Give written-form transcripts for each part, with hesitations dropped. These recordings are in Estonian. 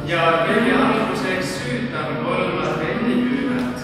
ja kõige alguseks süütan 3 velliküümet.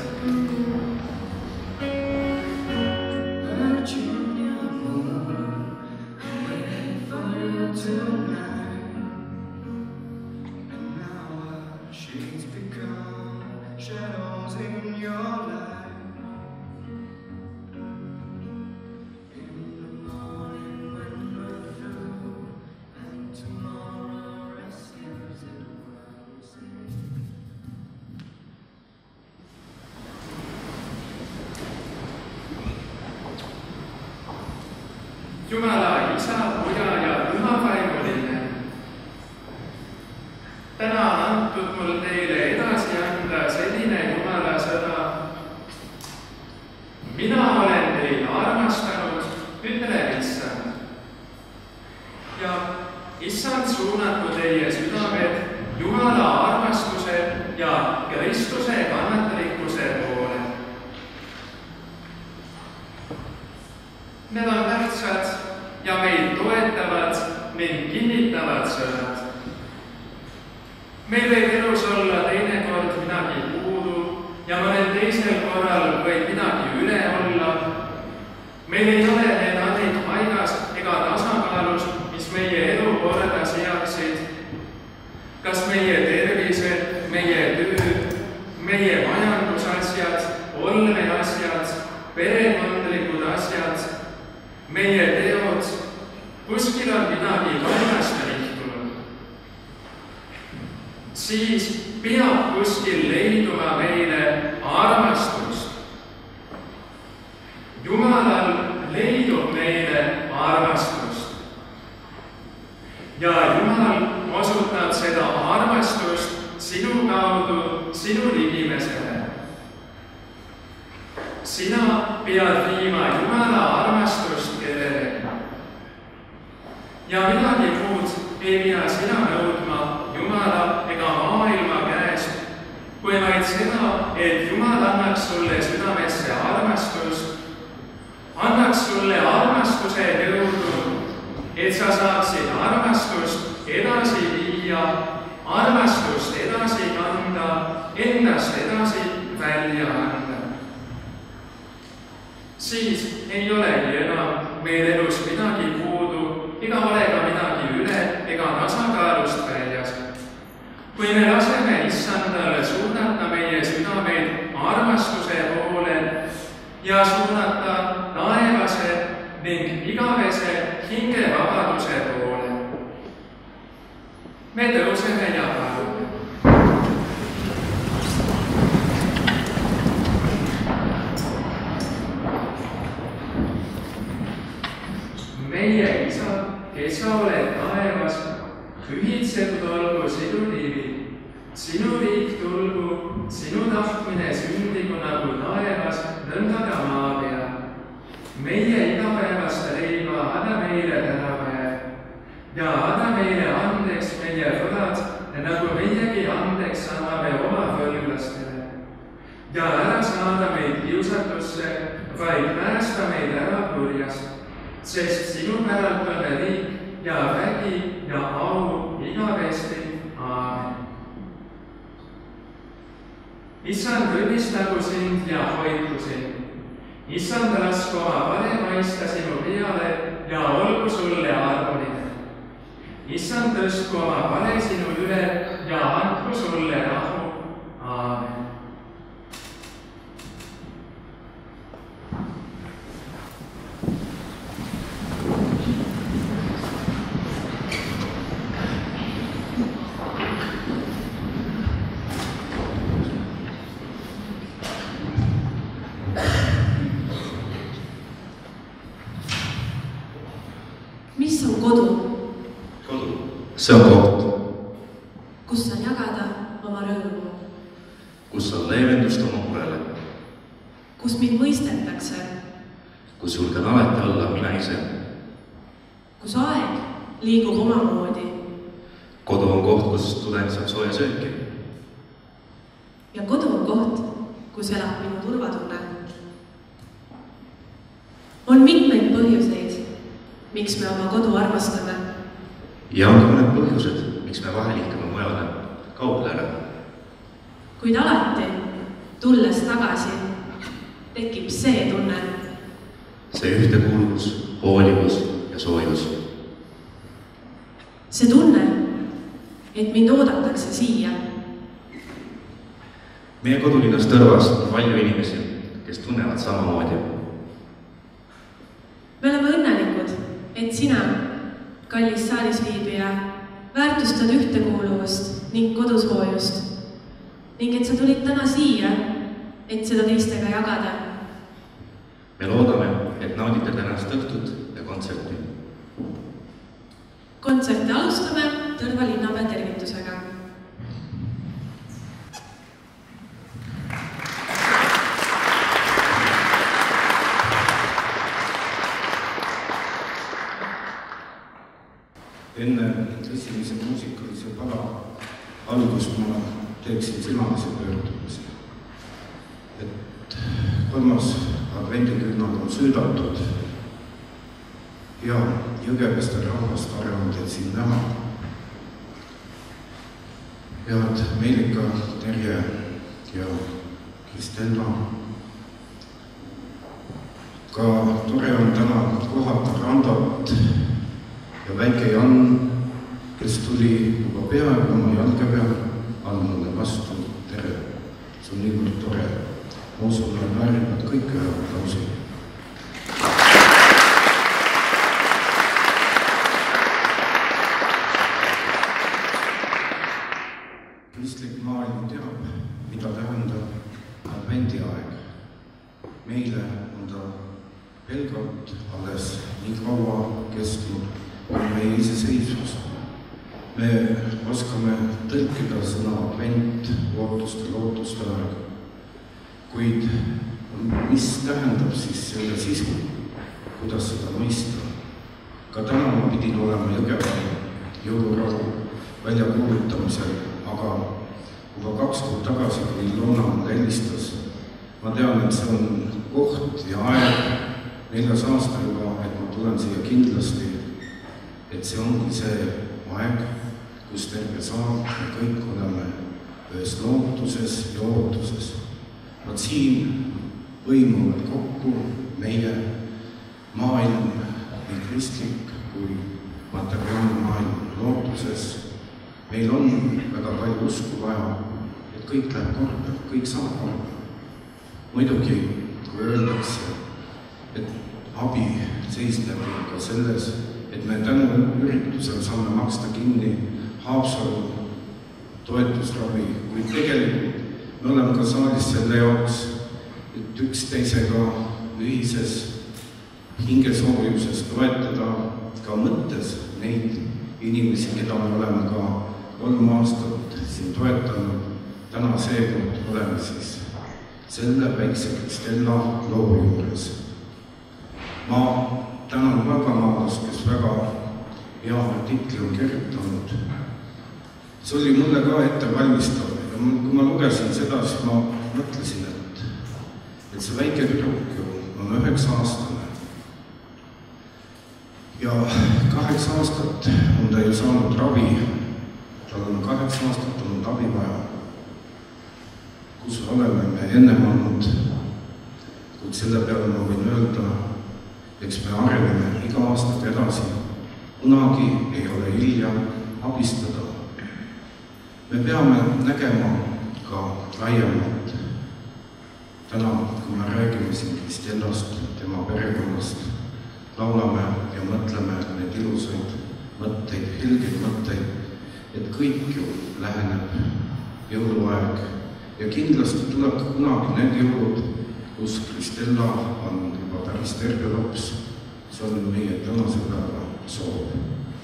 Jumala Isa, Poja ja Püha Vaimuline. Täna on antud mul teile edasi anda selline Jumala sõna. Mina olen teid armastanud, ütleb Issand. Ja Issand suunaku teie südamed Jumala armastuse ja Kristuse kannatlikkuse poole. Need on tähtsad ja meid toetavad ning kinnitavad sõnad. Meil võib elus olla teinekord midagi puudu ja mõnel teisel korral võib midagi üle olla. Meil ei ole need annid paigas ega tasakaalus, mis meie elu korda seaksid. Kas meie tervised, meie töö, meie majandusasjad, olmeasjad, perekondlikud asjad, meie teod, kuskil on midagi valesti nihtunud. Siis peab kuskil leiduma meile armastust. Jumalal leidub meile armastust. Ja Jumal osutab seda armastust sinu kaudu, sinu inimesele. Sina pead viima Jumala armastust kellelegi. Ja midagi muud ei pea sina nõudma Jumala ega maailma käest, kui vaid seda, et Jumal annaks sulle südamesse armastust, annaks sulle armastuse jõudu, et sa saaksid armastust edasi viia, armastust edasi kanda, endast edasi välja anda. Siis ei olegi enam meil elus midagi puudu, ega ole ka midagi üle ega tasakaalust väljas. Kui me laseme Issandale suunata meie südameid armastuse poole ja suunata taevase ning igavese hingevabaduse poole. Me tõuseme ja palume. Meie Isa, kes sa oled taevas, pühitsetud olgu sinu nimi. Sinu riik tulgu, sinu tahtmine sündigu nagu taevas, nõnda ka maa peal. Meie igapäevast leiba anna meile täna päev ja anna meile andeks meie võlad, nagu meiegi andeks anname oma võlglastele. Ja ära saada meid kiusatusse, vaid päästa meid ära kurjast. Sest sinu päralt on riik ja vägi ja au igavesti. Aamen. Issand õnnistagu sind ja hoidku sind. Issand lasku oma vale maista sinu peale ja olgu sulle armuline. Issand tõstku oma vale sinu üle ja andku sulle rahu. Aamen. Mis on kodu? Kodu. See on koht. Kus saan jagada oma rõõmu? Kus on leevendust oma murele? Kus mind mõistetakse? Kus julgen alati olla mina ise? Kus aeg liigub omamoodi? Kodu on koht, kus tudeng saab sooja sööki. Ja kodu on koht, kus elab minu turvatunne. On mitmeid põhjuseid, miks me oma kodu armastame. Ja on ka mõned põhjused, miks me vahel ihkame mujale, kaugele ära. Kuid alati, tulles tagasi, tekib see tunne. See ühtekuuluvus, hoolivus ja soojus. See tunne, et mind oodatakse siia. Meie kodulinnas Tõrvas on palju inimesi, kes tunnevad samamoodi. Me oleme õnnelikud, et sina, kallis saalisviibija, väärtustad ühtekuuluvust ning kodushoojust ning et sa tulid täna siia, et seda teistega jagada. Me loodame, et naudite tänast õhtut ja kontserti. Kontserti alustame Tõrva linnapea tervitusega. Enne esimese muusikalise pala algust ma teeksin südamese pöördumise. Et 3. advendikünnad on süüdatud ja Jõgeveste rahvast arvanud, et siin näha. Head Meelika, Terje ja Kristella. Ka tore on täna kohata Randot ja väike Jan, kes tuli juba peaaegu oma jalge peal, andmule vastu tere. See on niivõrd tore. Ma usun, et väärivad kõik ühe aplausi. Kristlik maailm teab, mida tähendab advendiaeg. Meile on ta pelgalt alles nii kaua kestnud, kui meie iseseisvus. Me oskame tõlkida sõna advent, ootuste, lootuste aeg. Kuid mis tähendab siis selle sisu, kuidas seda mõista? Ka täna ma pidin olema Jõgeval jõulurahu väljakuulutamisel, aga juba 2 kuud tagasi, kui Ilona mulle helistas, ma tean, et see on koht ja aeg 4. aasta juba, et ma tulen siia kindlasti, et see ongi see aeg, kus terve saal ja kõik oleme ühes lootuses ja ootuses. Nad siin põimuvad kokku meie maailm, nii kristlik kui materiaalne maailm lootuses. Meil on väga palju usku vaja, et kõik läheb korda, kõik saab korda. Muidugi, kui öeldakse, et abi seisneb ka selles, et me tänu üritusel saame maksta kinni Haapsalu toetusravi, kuid tegelikult me oleme ka saalis selle jaoks, et üksteisega ühises hingesoojuses toetada ka mõttes neid inimesi, keda me oleme ka 3 aastat siin toetanud. Täna seekord oleme siis selle väikse Kristella loo juures. Ma tänan Valgamaalast, kes väga hea artikli on kirjutanud. See oli mulle ka ettevalmistav ja kui ma lugesin seda, siis ma mõtlesin, et see väike tüdruk on 9-aastane ja 8 aastat on ta ju saanud ravi. Tal on 8 aastat olnud abi vaja, kus oleme me ennem olnud, kuid selle peale ma võin öelda, eks me areneme iga aastat edasi. Kunagi ei ole hilja abistada. Me peame nägema ka laiemalt. Täna, kui me räägime siin Kristellast, tema perekonnast, laulame ja mõtleme need ilusaid mõtteid, helgeid mõtteid, et kõik ju läheneb jõuluaeg ja kindlasti tuleb ka kunagi need jõulud, kus Kristella on juba päris terve laps. See on meie tänase päeva soov.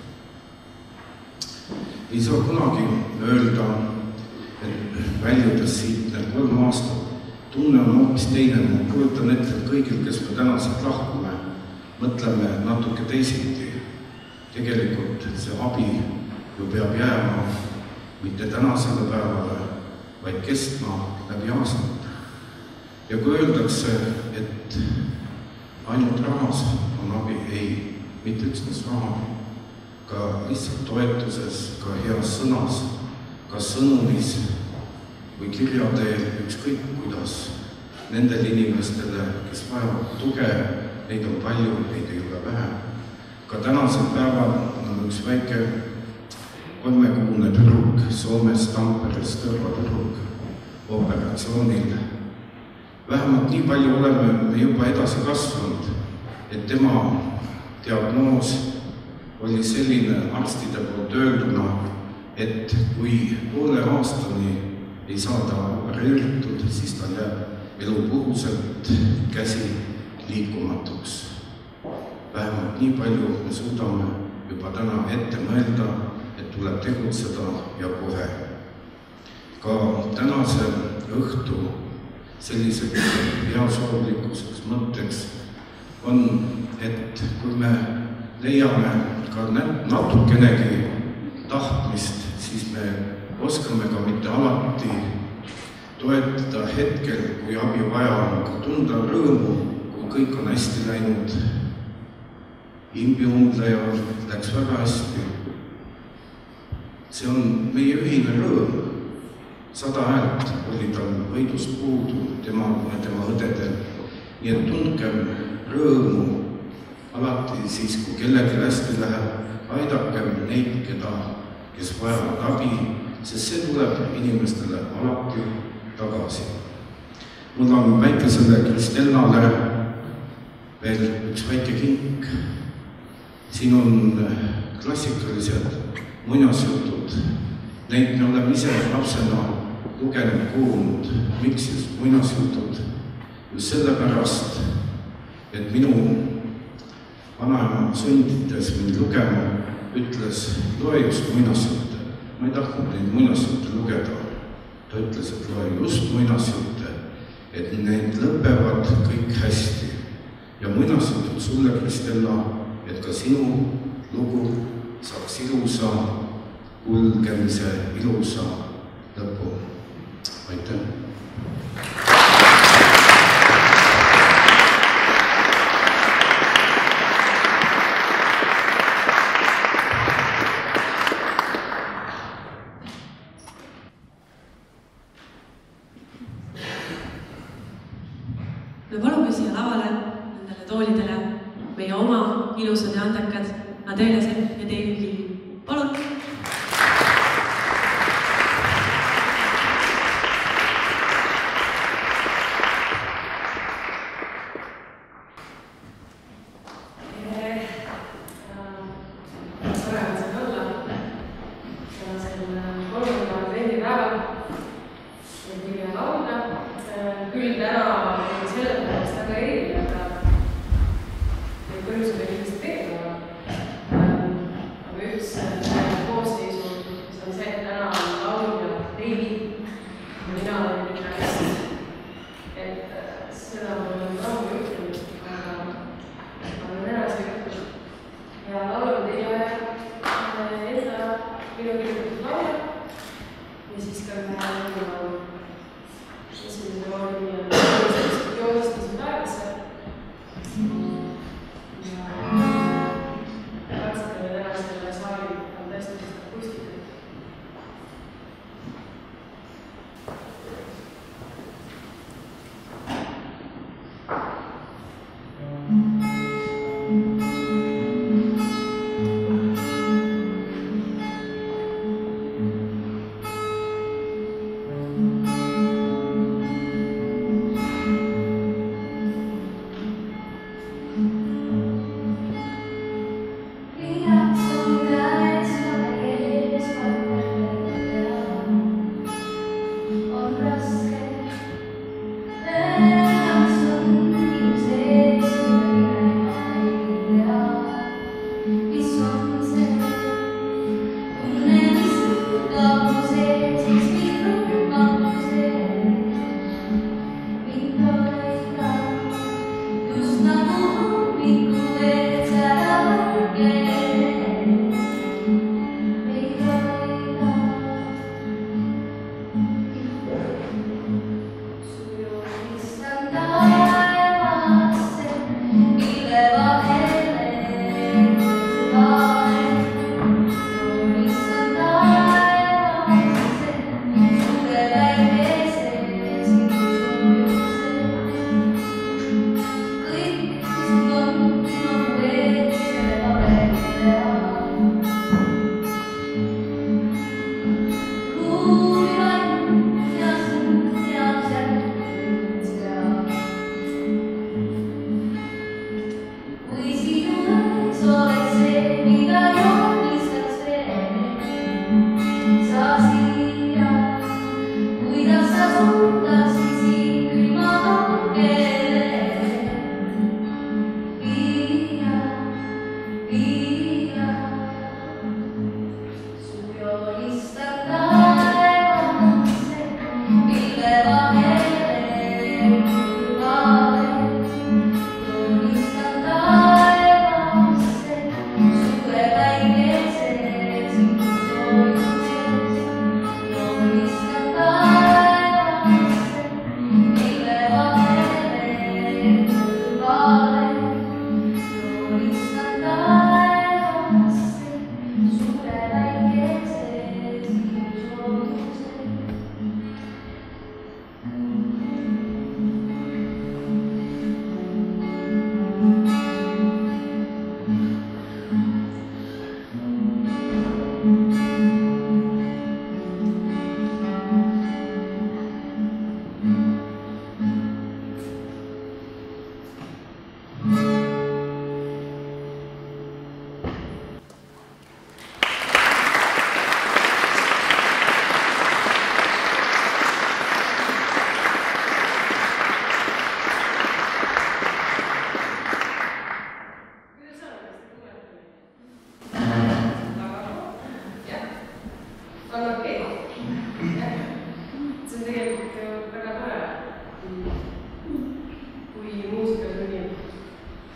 Ei saa kunagi öelda, et väljudes siit need 3 aastat, tunne on hoopis teine. Ma kujutan ette, et kõigil, kes me täna siit lahkume, mõtleme natuke teisiti. Tegelikult see abi ju peab jääma mitte tänasele päevale, vaid kestma läbi aastat. Ja kui öeldakse, et ainult rahas on abi, ei, mitte üksnes raha, ka lihtsalt toetuses, ka heas sõnas, kas sõnumis või kirja teel, ükskõik kuidas, nendele inimestele, kes vajavad tuge, neid on palju, neid ei ole vähe. Ka tänasel päeval on üks väike 3-kuune tüdruk Soomes Tamperes tõrvatüdruk operatsioonil. Vähemalt nii palju oleme me juba edasi kasvanud, et tema diagnoos oli selline arstide poolt öelduna, et kui poole aastani ei saa ta opereeritud, siis ta jääb elupuhuselt käsi liikumatuks. Vähemalt nii palju me suudame juba täna ette mõelda, et tuleb tegutseda ja kohe. Ka tänase õhtu selliseks heasoovlikkuseks mõtteks on, et kui me leiame ka natukenegi tahtmist, siis me oskame ka mitte alati toetada hetkel, kui abi vaja on, ka tunda rõõmu, kui kõik on hästi läinud. Imbiundlejal läks väga hästi. See on meie ühine rõõm. 100 häält oli tal võidust puudu tema õdedel. Nii et tundkem rõõmu alati siis, kui kellelgi hästi läheb, aidakem neid, kes vajavad abi, sest see tuleb inimestele alati tagasi. Mul on väikesele Kristellale veel üks väike kink. Siin on klassikalised muinasjutud. Neid me oleme ise lapsena lugenud, kuulnud. Miks just muinasjutud? Just sellepärast, et minu vanaema sundides mind lugema, ütles, loe just muinasjutte. Ma ei tahtnud neid muinasjutte lugeda. Ta ütles, et loe just muinasjutte, et need lõpevad kõik hästi. Ja muinasjutud sulle, Kristella, et ka sinu lugu saaks ilusa kulgemise ilusa lõpu. Aitäh! Me palume siia lavale, nendele toolidele, meie oma ilusad ja andekad Adeliased ja David Lee. Palun! Aga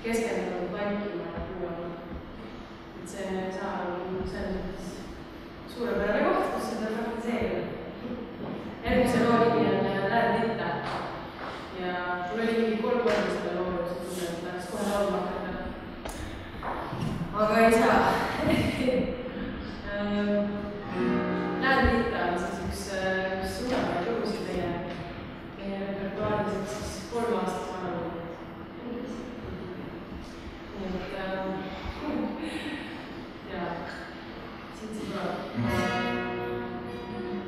keskendunud vaikima ja kuulama. Et see saal on selles suurepärane koht, kus seda praktiseerida. Järgmise loo nimi on Lähed litta. Ja mul oli mingi 3 korda selle loo jooksul tunne, et tahaks kohe laulma hakata. Aga ei saa. Lähed litta on siis üks suuremaid lugusid meie repertuaaris siis 3 aastas vana lugu. Nii et jaa, siit see tuleb.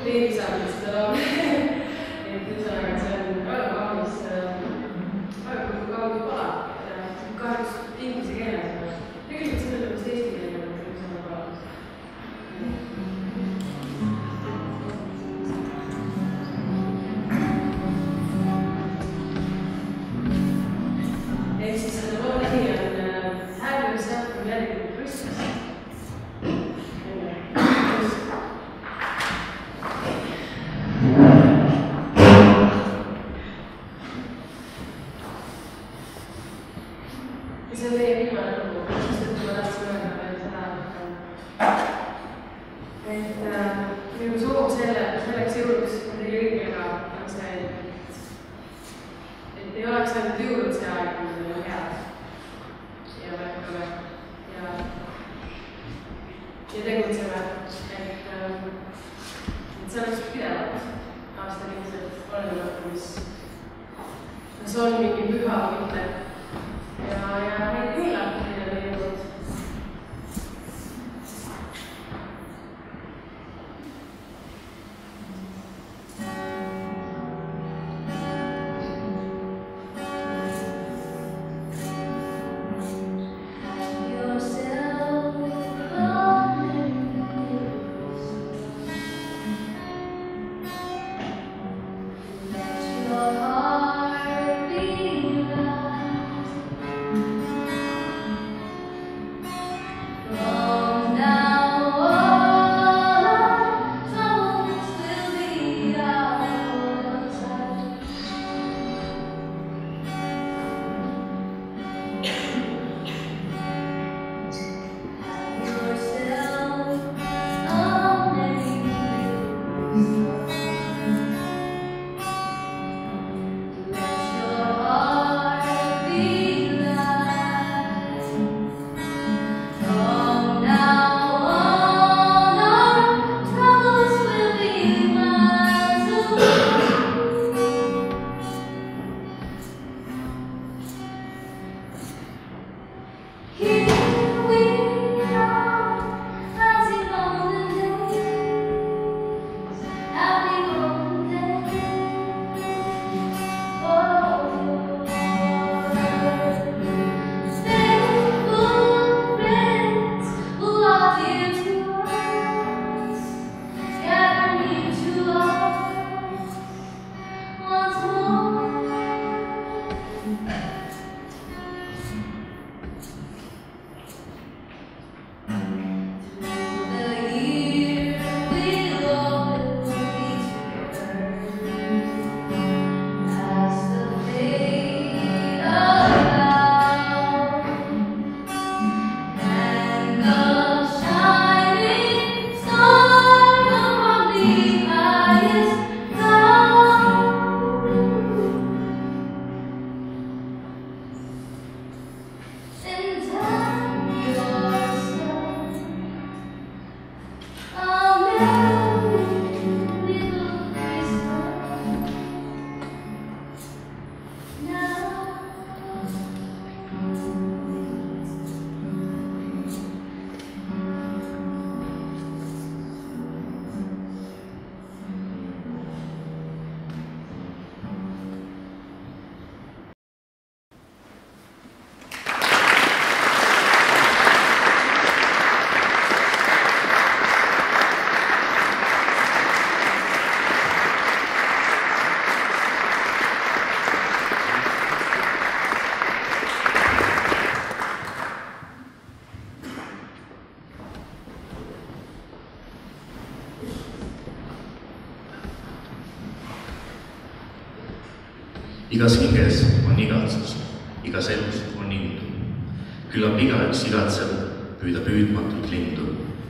teedisanud seda laulu. Et ühesõnaga, see on väga kaunis pala. Kahjuks inglise keeles. Tegelikult see on vist eesti keeles, aga see on pala. Ehk siis selle loo nimi on Have Yourself a Merry Christmas. See on meie viimane lugu, sest et ma tahtsin öelda veel seda, et minu soov selleks jõuduks teile kõigega on see, et ei oleks ainult jõudnud see aeg, kui meil on head ja märkame ja tegutseme, et see oleks pidevalt aastakindselt olenemata, mis on mingi püha või mitte. Ja häid kuulata teile leinud. Igas hinges on igatsus, igas elus on indu. Küllap igaüks igatseb püüda püüdmatut lindu.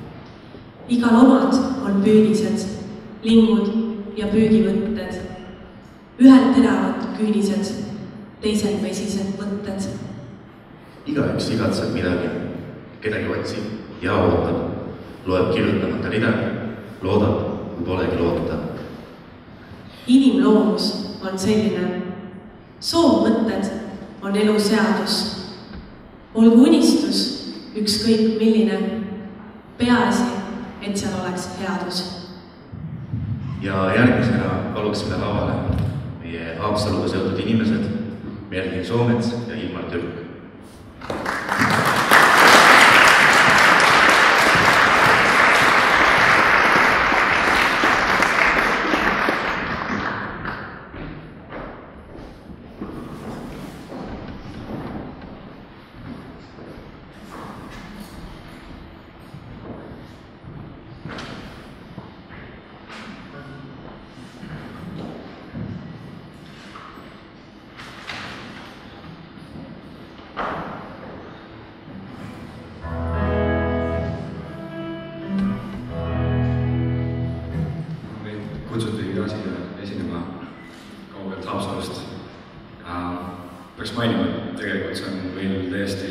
Igal omad on püüdised, lingud ja püügivõtted. Ühel teravad küünised, teisel vesised mõtted. Igaüks igatseb midagi, kedagi otsib ja ootab. Loeb kirjutamata rida, loodab, kui polegi loota. Inimloomus on selline. Soovmõtted on elu seadus. Olgu unistus ükskõik milline, peaasi, et seal oleks headus. Ja järgmisena paluksime lavale meie Haapsaluga seotud inimesed Merlin Soomets ja Ilmar Türk. Kutsutigi ka siia esinema kaugelt Haapsalust. Peaks mainima, et tegelikult see on meil täiesti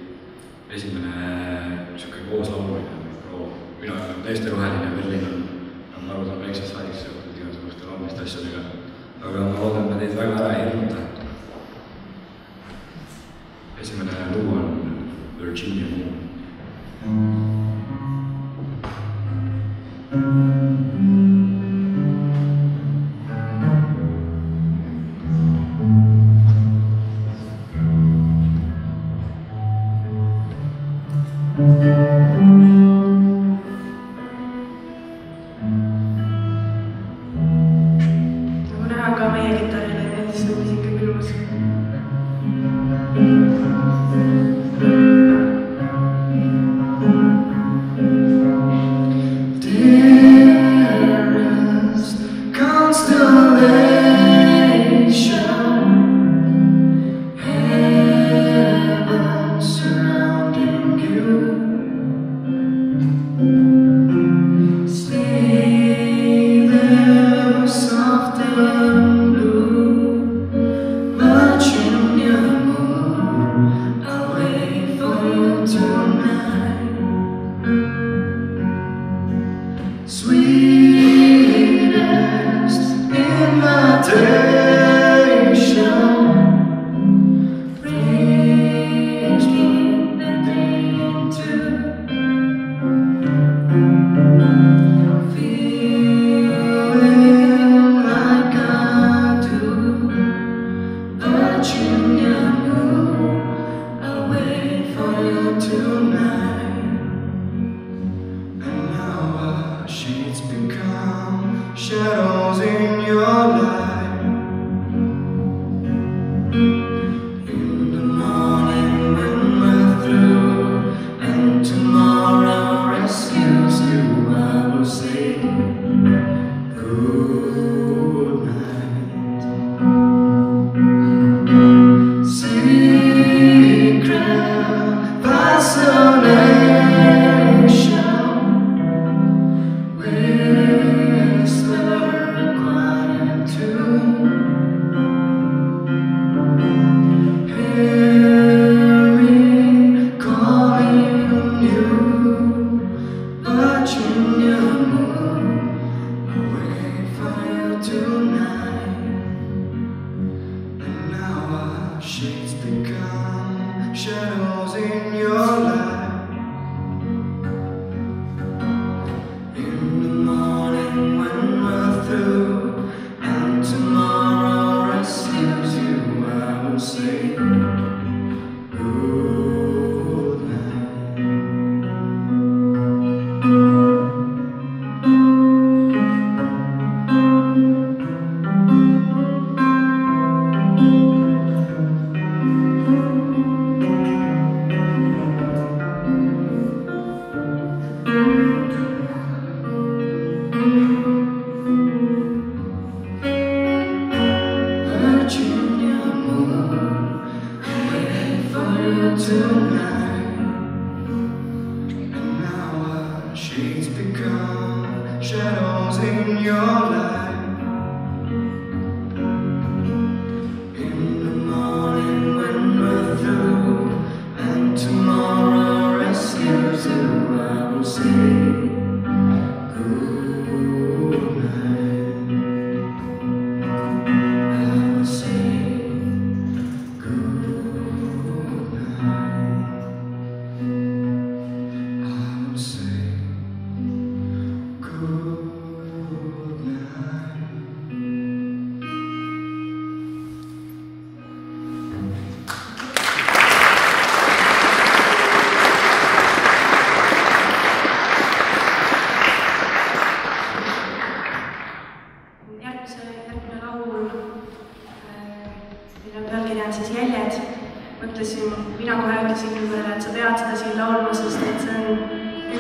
esimene koos laulmine proov. Mina olen täiesti roheline, Merlin on aru saanud väiksest saadik seotud igasuguste laulmiste asjadega. Aga ma loodan, et ma teid väga ära ei hirmuta. Esimene lugu on Virginia Moon.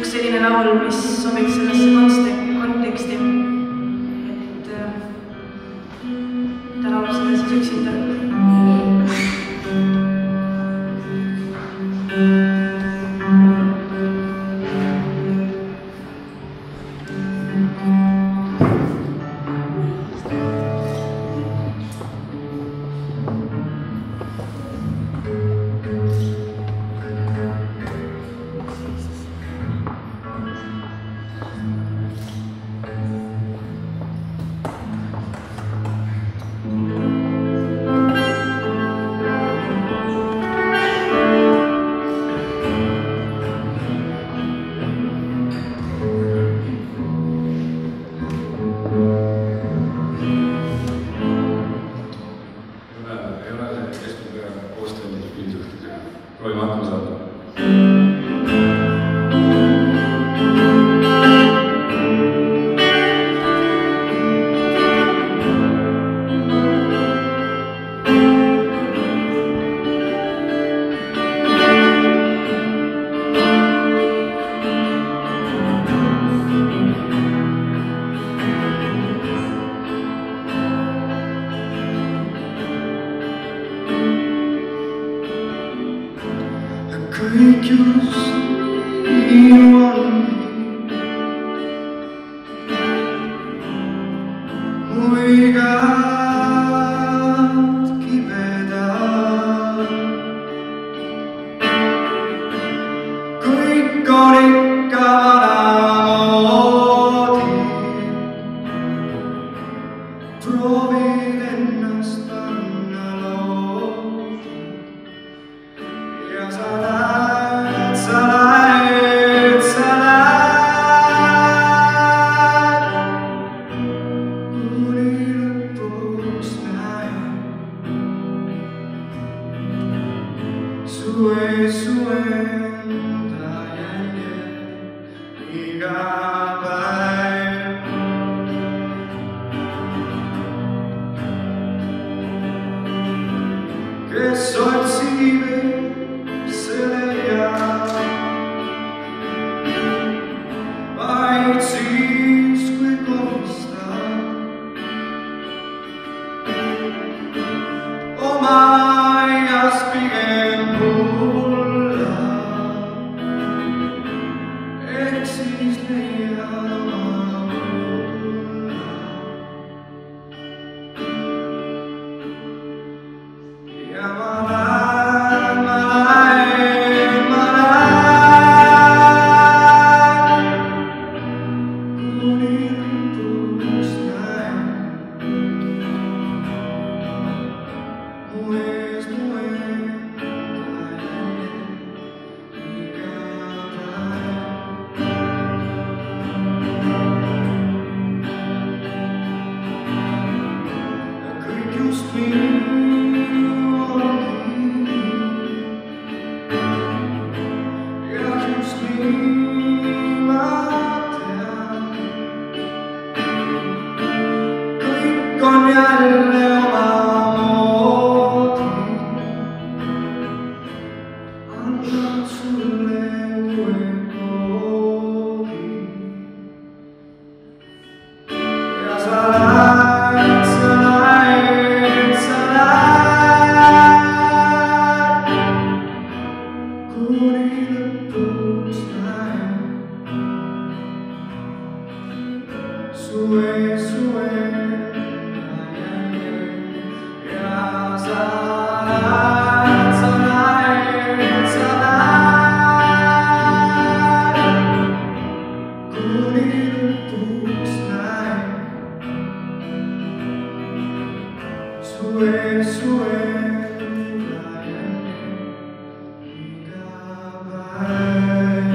üks selline laul, mis sobiks sellesse konteksti. Et ta laulab seda siis üksinda. Kõik just nii on. Mu igat kibeda. Kõik on ikka vanamoodi. Proovid ennast panna loodi. Ja sa lähed, sa lähed, sa lähed. Kuni lõpuks näen su enda jäljed iga päev. Kes otsib vaid siis, kui kohustab oma aias pigem mulla, ehk siis leiad oma mulla. Ja ma lähen, ma lähen, ma lähen. Kuni lõpuks näen mu ees enda jäljed iga päev. Ja kõik just nii ongi. Ja just nii ma tean. Kõik on jälle omamoodi. Annan sulle uue koodi. Ja sa lähed, sa lähed, sa lähed. Kuni lõpuks näen su enda jäljed. Ja sa lähed, sa lähed, sa lähed. Kuni lõpuks näen su enda jäljed iga päev.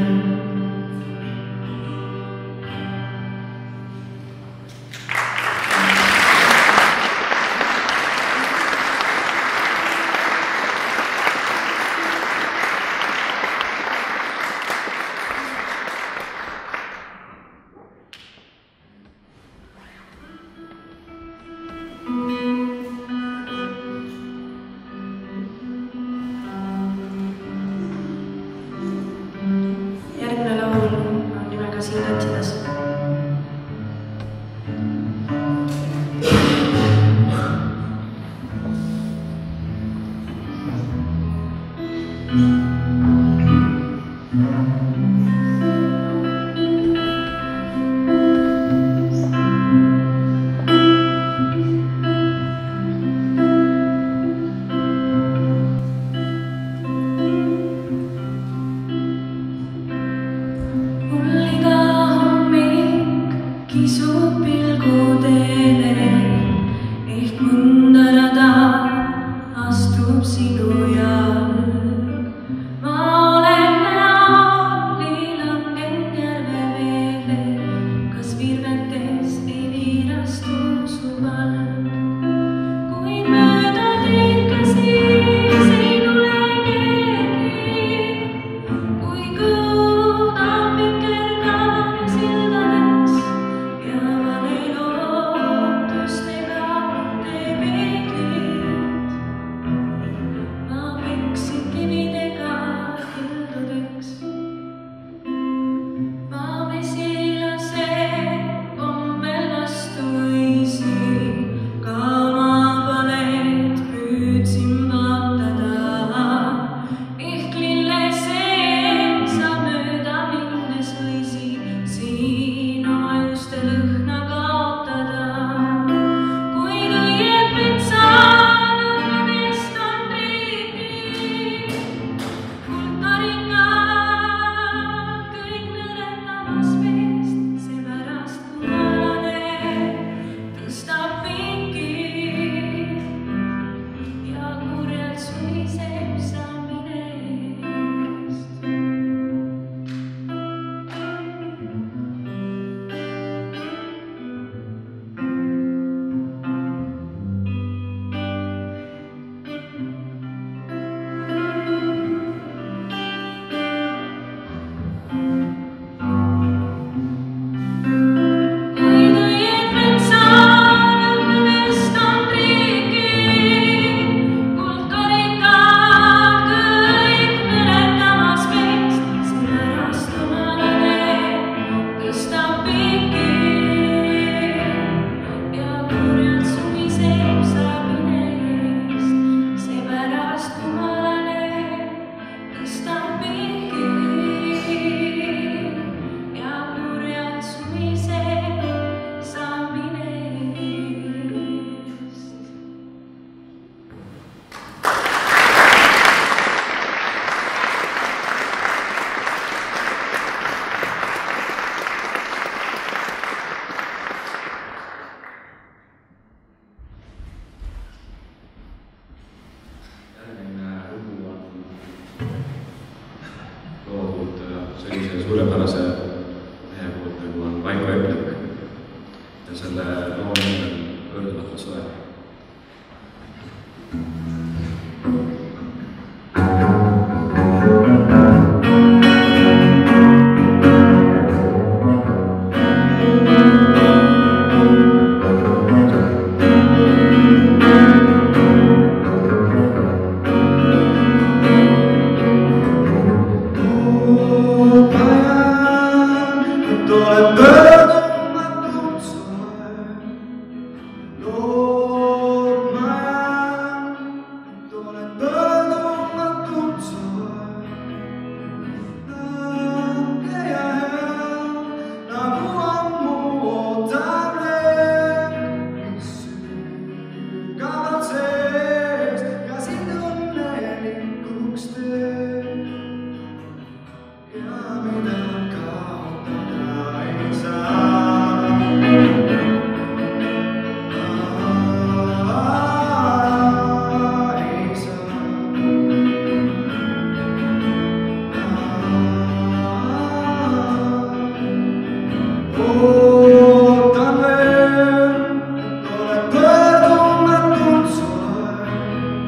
ootan veel, et oled pöördumatult soe.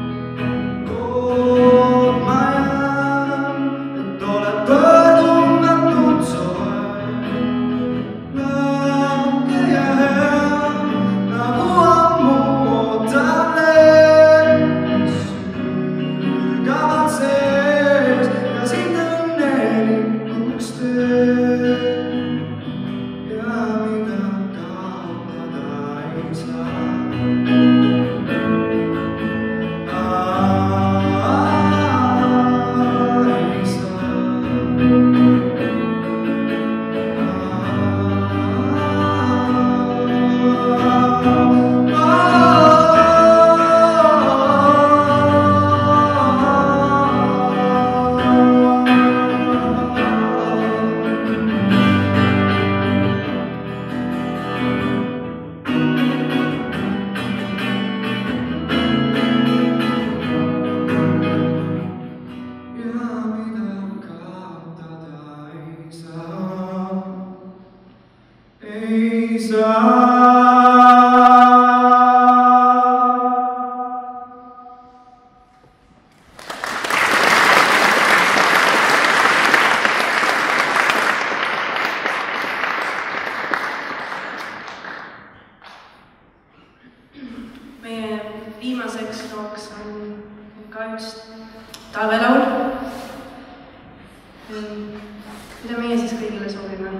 Lood ma jään, et oled pöördumatult soe. Lahke ja hea, nagu ammu ootan veel. Sülgavad sees ja sind õnnelikuks teed. Ja mida kaotada ei saa. Ei Meie viimaseks looks on ka üks talvelaul, mida meie siis kõigile soovime.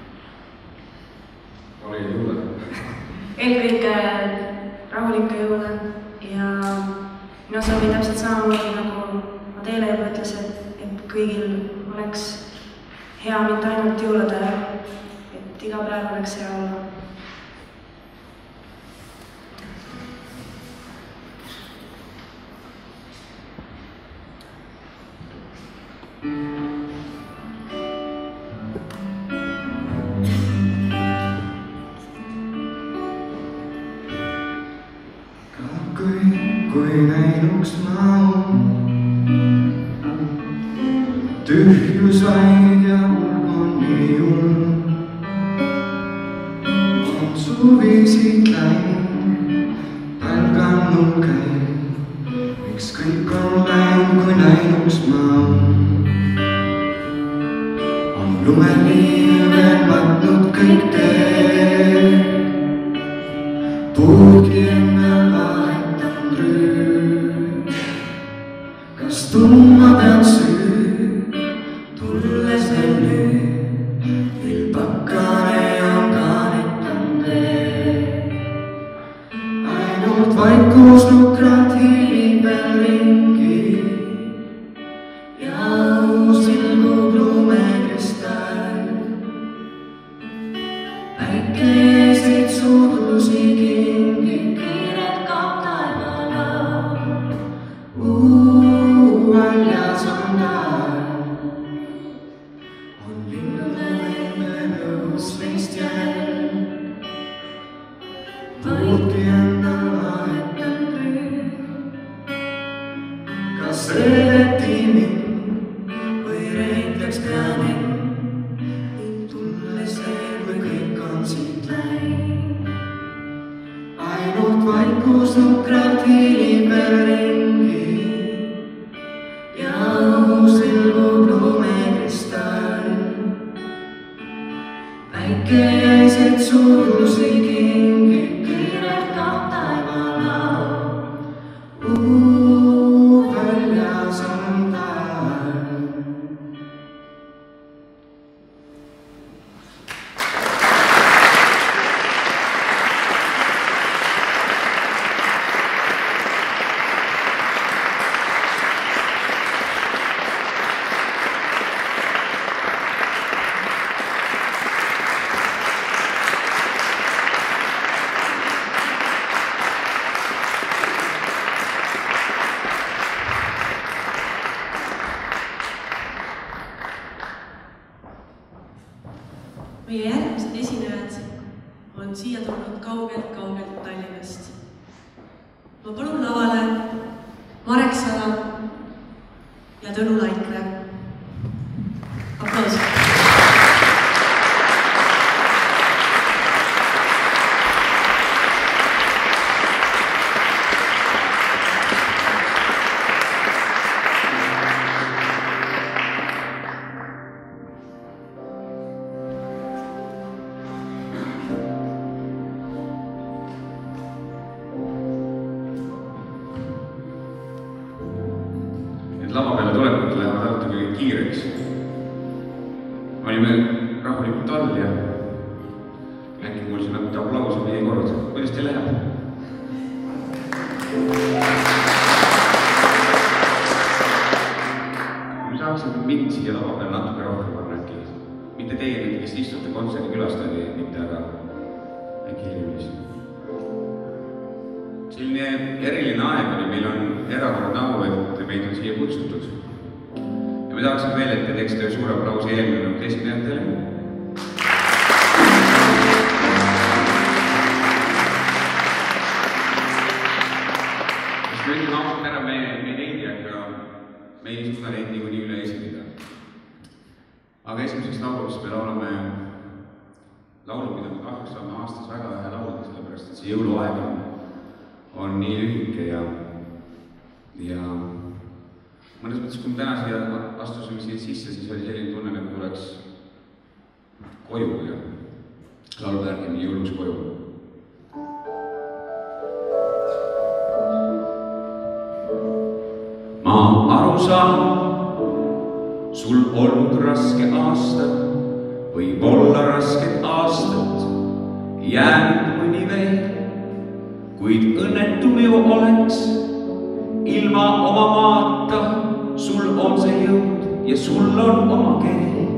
Oli jõule. Eelkõige rahulikke jõule ja mina soovin täpselt samamoodi, nagu ma teile juba ütlesin, et kõigil oleks hea mitte ainult jõulude, et iga päev oleks hea olla. Kui näinuks ma tühjus vaid ja on nii julm. On suvi siit läinud, pälganud käib, miks kõik on läinud, kui näinuks ma on lumeliivel matnud kõik teed. Puudki ennal vahetanud rüüd, kas tundma pean süü, tulles veel nüüd, vilpakane on kaanetanud veel. Ainult vaikus nukrad hiilib veel ringi ja õhus ilmub lumekristall. Päikeseid suudlusi kingib kiired kaob taevana. Väljas on talv, on linnude lende õhus meist jäänud. Puudki endal vahetanud rüüd, kas reedeti mind või reedeks pean end, ning tulles veel, kui kõik on siit läinud. Ainult vaikus nukrad hiilib veel ringi ja õhus ilmub lumekristall. Päikeseid suudlusi kingib kiirelt kaob taevana. Väljas on talv. Meie järgmised esinejad on siia tulnud kaugelt Tallinnast. Ma palun lavale Marek Sala ja Tõnu Laikre. Aplaus! kiireks. Olime rahulikult all ja äkki kuulsin natuke aplausi meie kord. Kuidas teil läheb? Me saaksime mind siia lava peal natuke rohkem panna äkki. Mitte teie nüüd, kes istute kontserdi külastajad, mitte aga äkki hiljumis. Selline eriline aeg oli, meil on erakordne au, et meid on siia kutsutud. Ja me tahaksin veel, et te teeksite suure aplausi eelnenud esinejatele. Me ütleme ausalt ära, me neid aga me ei suuda neid niikuinii üle esineda. Aga esimeseks lauluks me laulame laulu, mida me kahjuks saame aastas väga vähe laulda, sellepärast et see jõuluaeg on nii lühike ja mõnes mõttes, kui me täna siia astusime siia sisse, siis oli selline tunne, nagu tuleks koju ja lauluvärgi nii jõuluks koju. Ma aru saan, sul olnud raske aasta, võib olla rasket aastat, jäänud mõni veel, kuid õnnetum ju oleks, ilma oma maata, sul on see jõud ja sul on oma keel.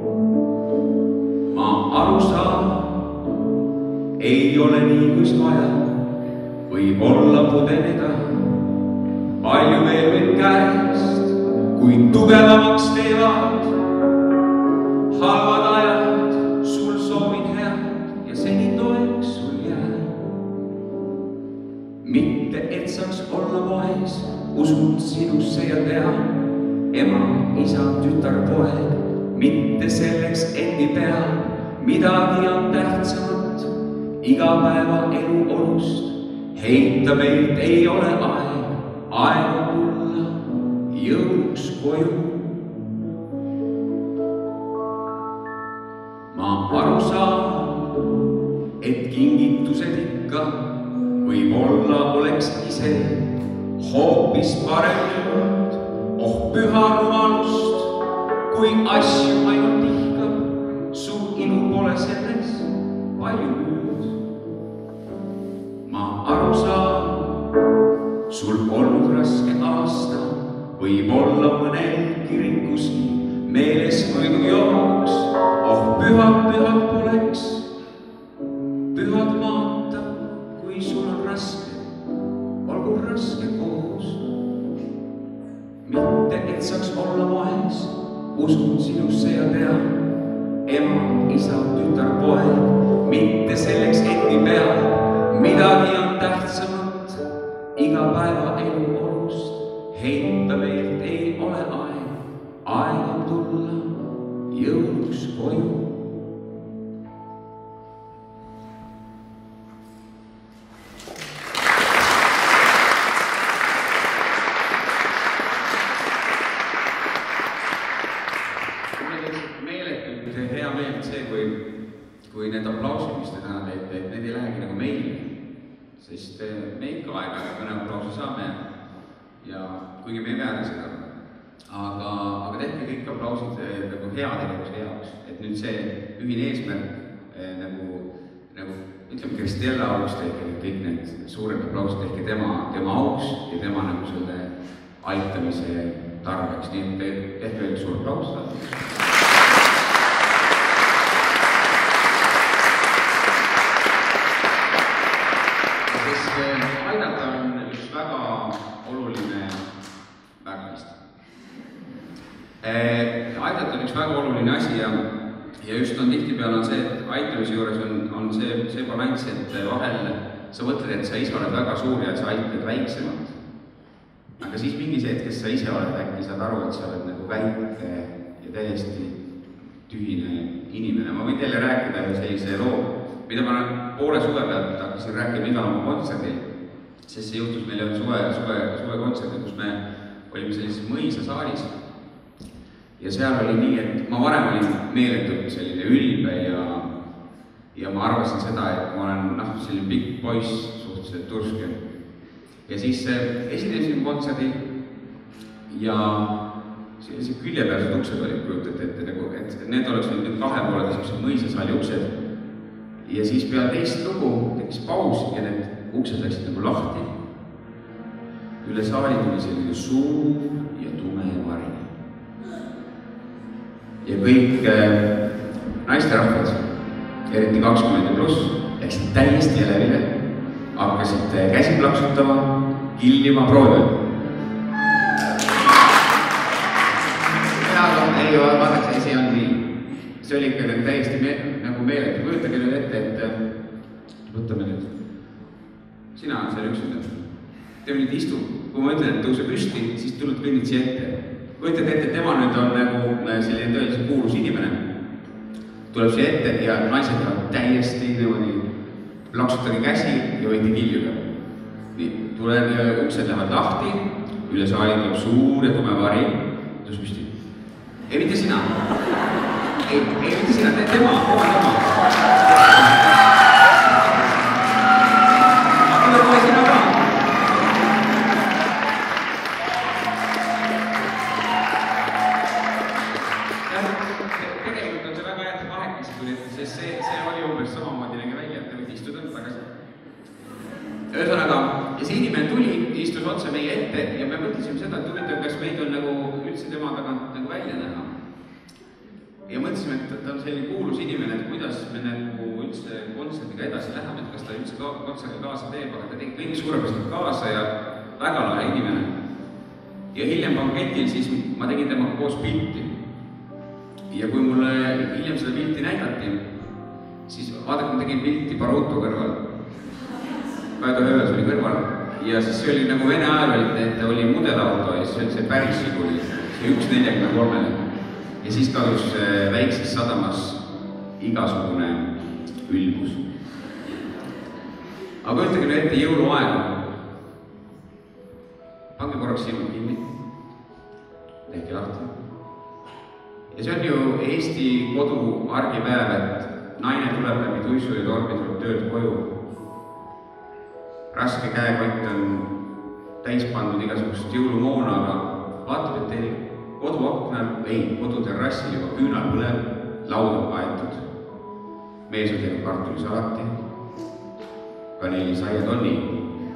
Ma aru saan, ei ole nii, kus vaja, võib olla pudeneda, palju veel veel käest, kuid tugevamaks teevad halvad ajad, sul soovin head ja seni toeks sul jää. Mitte et saaks olla moes, usun sinusse ja tean, ema, isa, tütar, poeg, mitte selleks, et ei pea, midagi on tähtsamat, igapäeva elu olust, heita meilt ei ole aeg. Aeg on tulla jõuluks koju. Ma aru saan, et kingitused ikka võib-olla oleks ise hoopis parem nüüd. Oh püha rumalust, kui asju ainult ihkab, su ilu pole selles palju nüüd. Ma aru saan, sul olnud raske aasta, võib olla mõnel kirikuski meeles võidujooks. Oh pühad poleks, pühad maata, kui sul on raske, olgu raske koos. Mitte et saaks olla moes, usun sinusse ja tean, ema, isa, tütar, poeg, mitte selleks, et ei pea, midagi on tähtsamat. Iga päeva elu olust, heita meilt ei ole aeg, aeg on tulla jõuluks koju. Meeletult hea meel see, kui need aplausid, mis te täna teete, et need ei lähegi nagu meile. Sest me ikka aega mõne aplausi saame ja kuigi me ei vääri seda. Aga tehke kõik aplausid nagu heategevuse jaoks, et nüüd see ühine eesmärk nagu ütleme Kristella auks tehke kõik need suured aplausid tehke tema auks ja tema nagu selle aitamise tarbeks. Nii et tehke veel suur aplaus. Aidata on üks väga oluline Aidata on üks väga oluline asi ja just on tihtipeale on see, et aitamise juures on see balanss, et vahel sa mõtled, et sa ise oled väga suur ja sa aitad väiksemat. Aga siis mingis hetkes sa ise oled äkki, saad aru, et sa oled nagu väike ja täiesti tühine inimene. Ma võin teile rääkida sellise loo, mida ma poole suve pealt hakkasin rääkima igal oma kontserdil, sest see juhtus meil suve kontserdil, kus me olime sellises mõisasaalis. Ja seal oli nii, et ma varem olin meeletult selline ülbe ja ma arvasin seda, et ma olen selline pikk poiss, suhteliselt turske. Ja siis esinesin kontserdil ja sellised küljepealsed uksed olid, kujutati ette nagu, et need oleks nüüd kahepooled sellised mõisasaali uksed. Ja siis peale teist lugu tekkis paus ja need uksed läksid nagu lahti. Üle saali tuli selline suur ja tume vari. Ja kõik naisterahvad, eriti 20+, läksid täiesti elevile, hakkasid käsi plaksutama, killima proovima. Ei, vaadaks, see on nii. See oli ikka täiesti nagu meeletu. Kujutage nüüd ette, et võtame nüüd. Sina on seal üksinda. Teeme nüüd istu. Kui ma ütlen, et tõuse püsti, siis tuled kõnnid siia ette. Kujutage ette, et tema nüüd on nagu selline tõeliselt kuulus inimene. Tuleb siia ette ja naised teevad täiesti niimoodi. Plaksutage käsi ja võite kiljuda. Nii, tulen uksed lähevad lahti, üle saali tuleb suur ja tume vari. Tõus püsti. Ei, mitte sina. Ei, mitte sina, tema. Tule kohe sina ka. Tegelikult on see väga hea, et kahekesi tuli, sest see oli umbes samamoodi nägi välja, et te võite istuda tagasi. Ühesõnaga, ja see inimene tuli, istus otse meie ette ja me mõtlesime seda, et huvitav, kas meid on nagu üldse tema tagant nagu välja näha. Ja mõtlesime, et ta on selline kuulus inimene, et kuidas me nagu üldse kontserdiga edasi läheme, et kas ta üldse kontserdi kaasa teeb, aga ta tegi kõik suurepäraselt kaasa ja väga lahe inimene. Ja hiljem banketil siis ma tegin temaga koos pilti. Ja kui mulle hiljem seda pilti näidati, siis vaadake, ma tegin pilti Baruto kõrval. Kaido Hööves oli kõrval ja siis see oli nagu Vene ajal, et oli mudelauto ja siis oli see päris siguli, see 1.43. Ja siis kadus väikses sadamas igasugune ülbus. Aga ütlegi nüüd ette jõuluaega. Pange korraks silmad kinni. Tehke lahti. Ja see on ju Eesti kodu argipäev, et naine tuleb läbi tuisu ja tormi tuleb töölt koju. Raske käekott on täis pandud igasugust jõulumoona, aga vaatab, et teil koduterrassil juba küünal põlev, laud on paetud. Mees on teinud kartulisalati, kaneelisaiad on nii.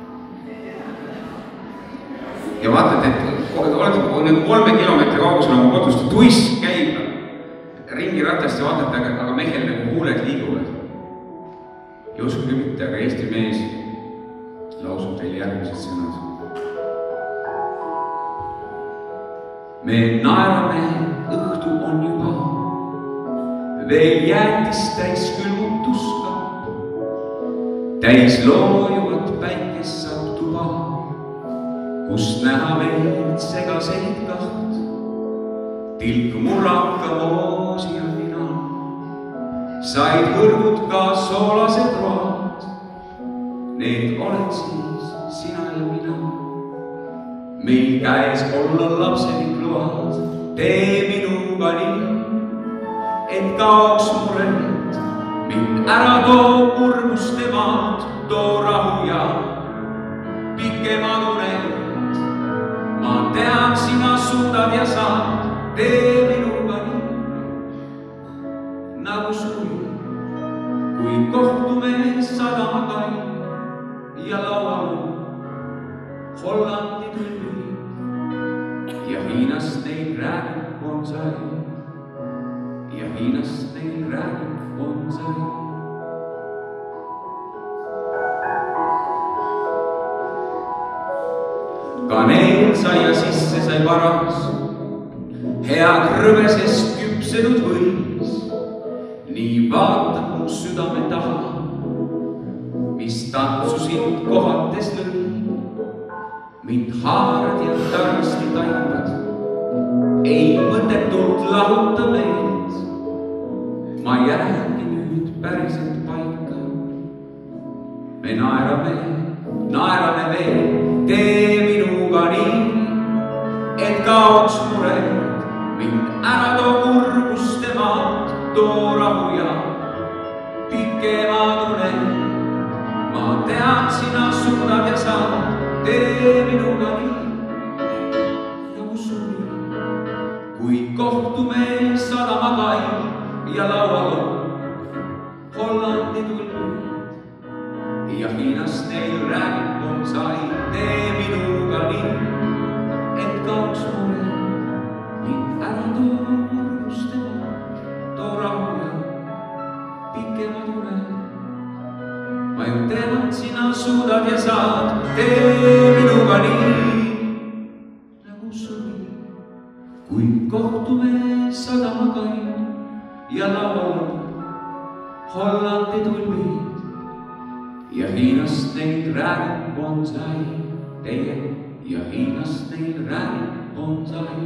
Ja vaatate, et olete 3 kilomeetri kaugusel oma kodust, tuiss käib ringi ratast ja vaatate, aga mehel nagu huuled liiguvad. Ja uskuge mitte, aga Eesti mees lausub teile järgmised sõnad. Me naerame, õhtu on juba, veel jäätis täis külmutuskapp, täis loojuvat päikest saab tuba, kust näha meid segaseid kaht, tilk murraka moosi ja nina, said hõrgud ka soolased road, need oled siis sina ja mina. Meil käes olla lapselik load, tee minuga nii, et kaoks muret, mind ära too kurguste maad, too rahu ja pikemad uned. Ma tean, sina suudad ja saad, tee minuga nii, nagu suvi, kui kohtume sadamakai ja laual Hollandi tülvid ja Hiinast neil räägib bonsai ja Hiinast neil räägib bonsai. Kaneel saia sisse sai paras, hea krõbesest küpsenud võis, nii vaatab mu südame taha, mis tantsusid kohates lõi. Mind haarad ja tarsti taipad, ei mõttetult lahuta meid. Ma jäägi nüüd päriselt paika. Me naerame veel, tee minuga nii, et kaoks mured, mind ära too kurguste maad, too rahu ja pikemad uned. Ma tean, sina suudad ja saad, tee minuga nii, nagu suvi, Hollandi tulnud ja Hiinast neil räägib bonsai, tee minuga nii, et kaoks mure ning ära too kurgustama, too rahu ja pikemad uned. Ma ju tean, sina suudad ja saad, tee minuga nii, nagu suvi, kui kohtume sadamakai ja laulab Hollandi tulbid ja Hiinast neil räägib bonsai, teie ja Hiinast neil räägib bonsai.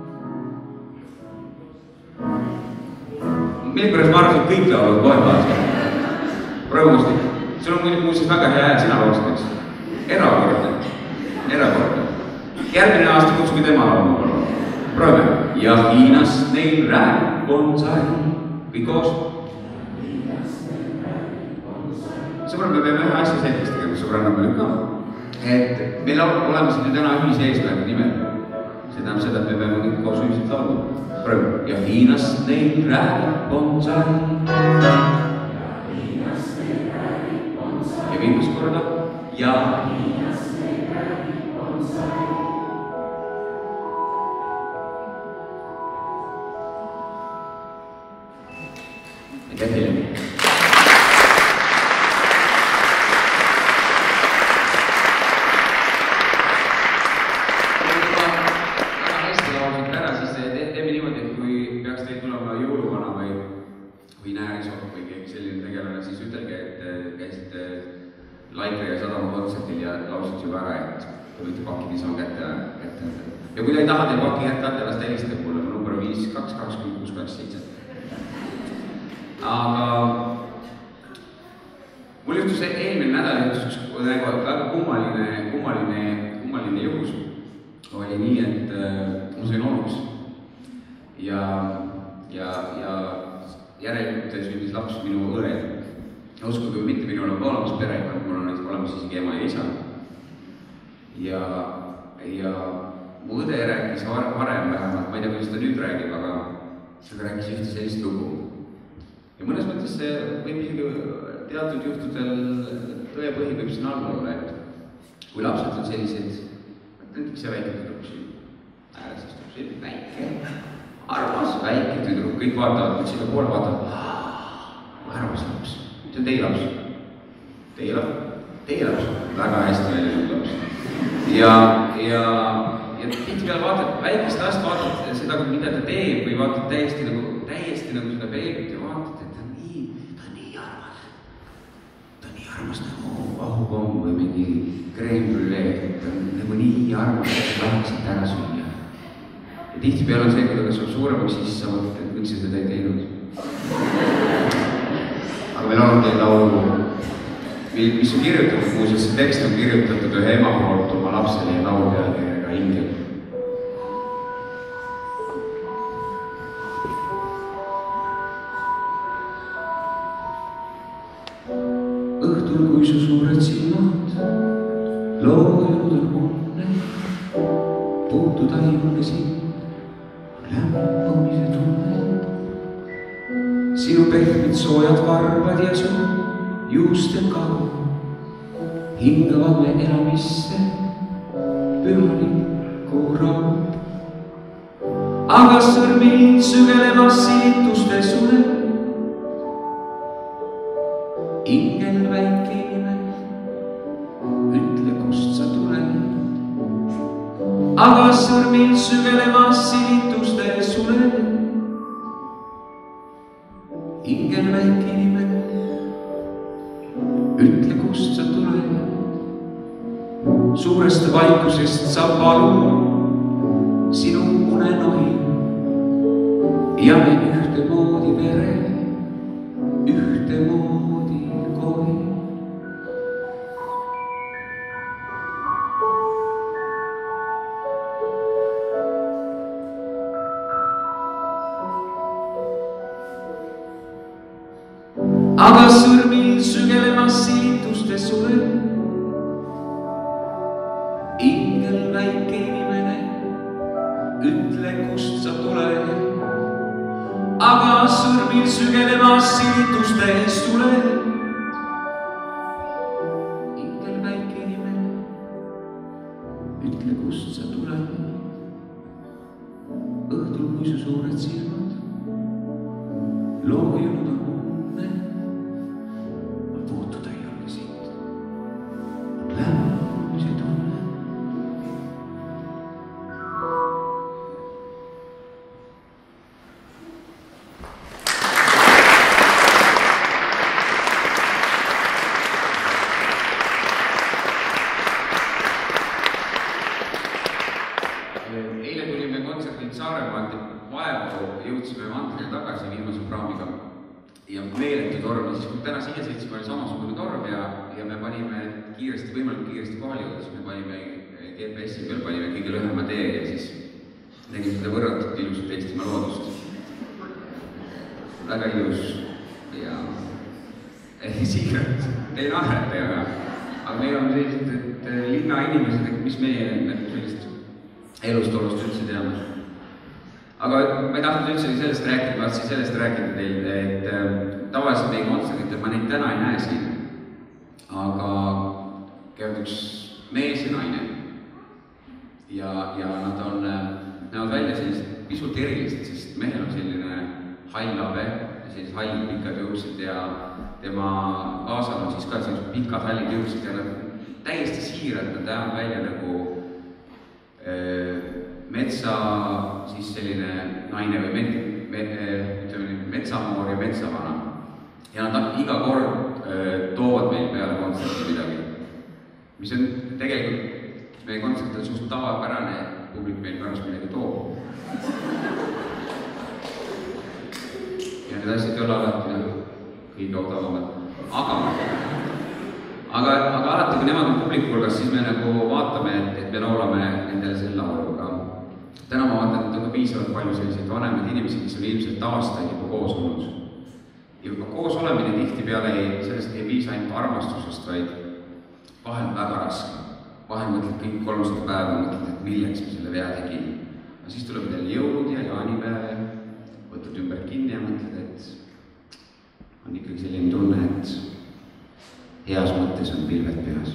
Millepärast ma arvasin, et kõik laulavad kohe paas. Rõõmustik. Sul on muuseas väga hea hääl, sina laulsid, eks? Erakordne. Järgmine aasta kutsuge tema laulma. Proovime. Ja Hiinast neil räägib bonsai. Kõik koos. Sõbrad, me peame ühe asja selgeks tegema, sõbrannad meil ka. Et meil oleme siin täna ühise eesmärgi nimel. See tähendab seda, et me peame kõik koos ühiselt laulma. Proovime. Ja Hiinast neil räägib bonsai. Ja viimast korda. Ja Hiinast neil räägib bonsai. Aitäh teile. Või näärisokk või keegi selline tegelane, siis ütelge, et käisite Laikri ja Sadama kontsertil ja lausite juba ära, et te võite paki niisama kätte. Ja kui te ei taha teil paki kätte anda, las helistage mulle, mu number 522627. Aga mul juhtus eelmine nädal juhtus väga kummaline juhus. Oli nii, et mul sai nooruks ja järelikult sündis laps minu õel. Uskuge, mitte minul on olemas perekond, mul on olemas isegi ema ja isa. Ja mu õde rääkis varem vähemalt, ma ei tea, kuidas ta nüüd räägib, aga ta rääkis ühte sellist lugu. Ja mõnes mõttes see võib isegi teatud juhtudel tõepõhi võib siin all olla, et kui lapsed on sellised, näiteks see väike tüdruk siin, ääres istub siin väike, armas väike tüdruk, kõik vaatavad, nüüd sinna poole vaatavad, armas laps, see on teie laps. Teie laps, väga hästi välja nüüd laps. Ja tihtipeale vaatad, väikest last vaatad seda, mida ta teeb või vaatad täiesti nagu seda beebit ja vaatad, et ta on nii armas nagu vahupomm või mingi kreembrülee, ta on nagu nii armas, et tahaksid ära süüa. Ja tihtipeale on see, kui ta kasvab suuremaks, siis sa mõtled, et miks sa seda ei teinud. Aga meil on teil laulu, mis on kirjutatud, muuseas see tekst on kirjutatud ühe ema poolt oma lapsele ja laulu pealkirjaga Ingel. Õhtul, kui su suured silmad loojunud on unne, puutuda ei mulle sind, lämmamise tunne. Sinu pehmed soojad varbad ja su juusted kahu hingavad me elamisse pühalikku rahu. Aga sõrmil sügelemas silituste sule ingel väike inimene, ütle, kust sa tuled. Aga sõrmil sügelemas silituste sule ingel väike inimene, ütle, kust sa tuled. Suurest vaikusest saab valu sinu unenohi ja me ühtemoodi vere, ühtemoodi kohi. Aga sõrmil sügelemas silituste sule ingel väike inimene, ütle, kust sa tuled. Aga sõrmil talvil sügenemas silitustes tuleb. Ingel väike nime, ütle, kust sa tuled. Õhtul, kui su suured silmad loojunud on unne, ma puutuda ei ole siit. Lämb see tunne. Eile tulime kontserdilt Saaremaalt Vaevu, jõudsime Mantrile tagasi viimase praamiga ja meeletu torm. Siis kui täna siia sõitsime, oli samasugune torm ja me panime kiiresti, võimalikult kiiresti kohale jõuda, siis me panime GPS-i peal, panime kõige lühema tee ja siis tegime seda võrratut ilusat Eestimaa loodust. Väga ilus ja siiralt, ei nahrata, aga meil on sellised, et linna inimesed, mis meie sellist elustolust üldse teame. Aga ma ei tahtnud üldse sellest rääkida, ma tahtsin sellest rääkida teile, et tavaliselt meie kontserditel ma neid täna ei näe siin. Aga käib üks mees ja naine. Ja nad näevad välja sellised pisut erilised, sest mehel on selline hall labe, sellised hallid pikad juuksed ja tema kaasal on siis ka sellised pikad hallid juuksed ja nad täiesti siirad, nad näevad välja nagu metsa siis selline naine või metsamoor ja metsavana. Ja nad iga kord toovad meil peale kontserti midagi, mis on tegelikult meie kontsertil suht tavapärane, et publik meil pärast midagi toob. Ja need asjad ei ole alati kõige odavamad. Aga alati, kui nemad on publiku hulgas, siis me nagu vaatame, et me laulame nendele selle lauluga. Täna ma vaatan, et on ka piisavalt palju selliseid vanemaid inimesi, kes on ilmselt aastaid juba koos olnud. Ja koos olemine tihtipeale sellest ei piisa ainult armastusest, vaid vahel on väga raske. Vahel mõtled kõik 300 päeva, mõtled, et milleks me selle vea tegime. Ja siis tuleb teil jõulud ja jaanipäev ja võtad ümber kinni ja mõtled, et on ikkagi selline tunne, et heas mõttes on pilved peas.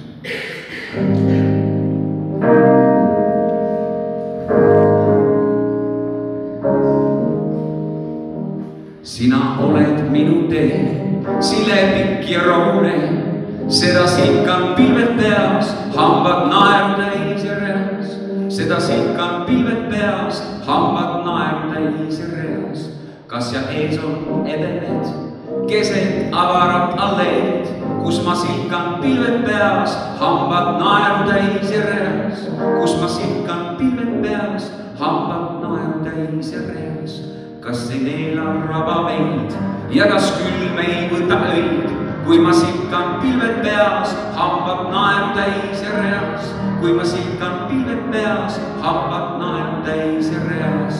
Sina oled minu tee, sile pikk ja rohune, seda silkan pilved peas, hambad naeru täis ja reas. Seda silkan pilved peas, hambad naeru täis ja reas. Kas ja ees on edened, keset avarat alleed, kus ma silkan pilved peas, hambad naeru täis ja reas. Kus ma silkan pilved peas, hambad naeru täis ja reas. Kas ei neela raba meid ja kas külm ei võta öid, kui ma silkan pilved peas, hambad naeru täis ja reas. Kui ma silkan pilved peas, hambad naeru täis ja reas.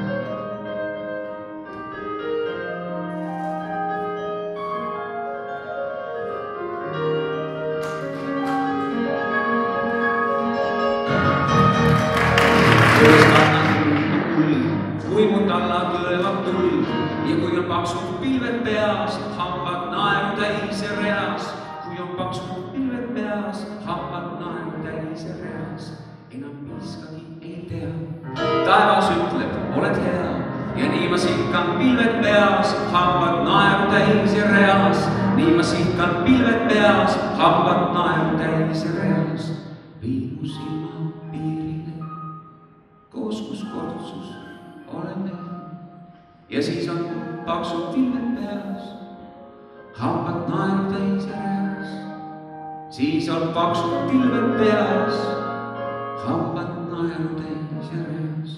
Kui mu tallad löövad tuld ja kui on paksud pilved peas, hambad naeru täis ja reas. Kui on paksud pilved peas, hambad naeru täis ja reas. Enam miskagi ei tea, taevas ütleb, oled hea. Ja nii ma silkan pilved peas, hambad naeru täis ja reas. Nii ma silkan pilved peas, hambad naeru täis ja reas. Viimu silma piirile, koos kus kordsus oleme. Ja siis on paksud pilved peas, hambad naeru täis ja reas. Siis on paksud pilved peas, hambad naeru täis ja reas.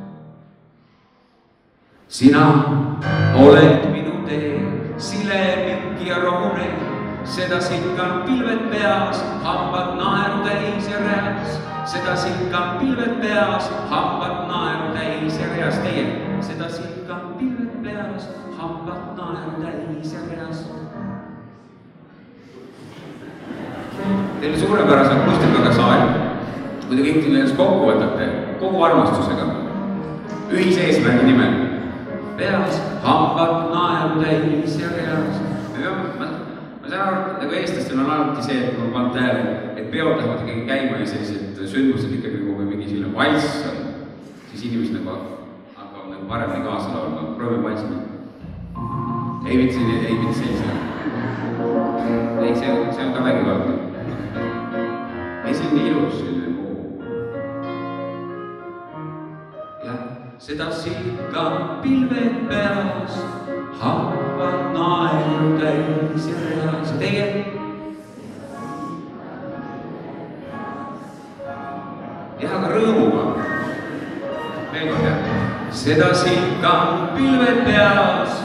Sina oled minu tee, sile pikk ja rohune, seda silkan pilved peas, hambad naeru täis ja reas. Seda silkan pilved peas, hambad naeru täis ja reas. Teie, seda silkan pilved peas, hambad naeru täis ja reas. Teil suurepärase akustikaga saal, kui te kõik kokku võtate, kogu armastusega, ühise eesmärgi nimel. peas, hambad naeru täis ja reas. Ma saan aru, nagu eestlastel on alati see, et ma pannud tähele, et peod lähevad ikkagi käima ja sellised sündmused ikkagi kui mingi selline valss on, siis inimesed nagu hakkavad nagu paremini kaasa laulma. Proovime valssima. Ei mitte sellisega. Ei, see on ka vägivaldne. Ei, see on nii ilus selline muu. Ja seda silka pilved peas, hambad naeru täis ja reas. Ja teie? Ja aga rõõmuga. Veel kord jah. Seda silka pilved peas.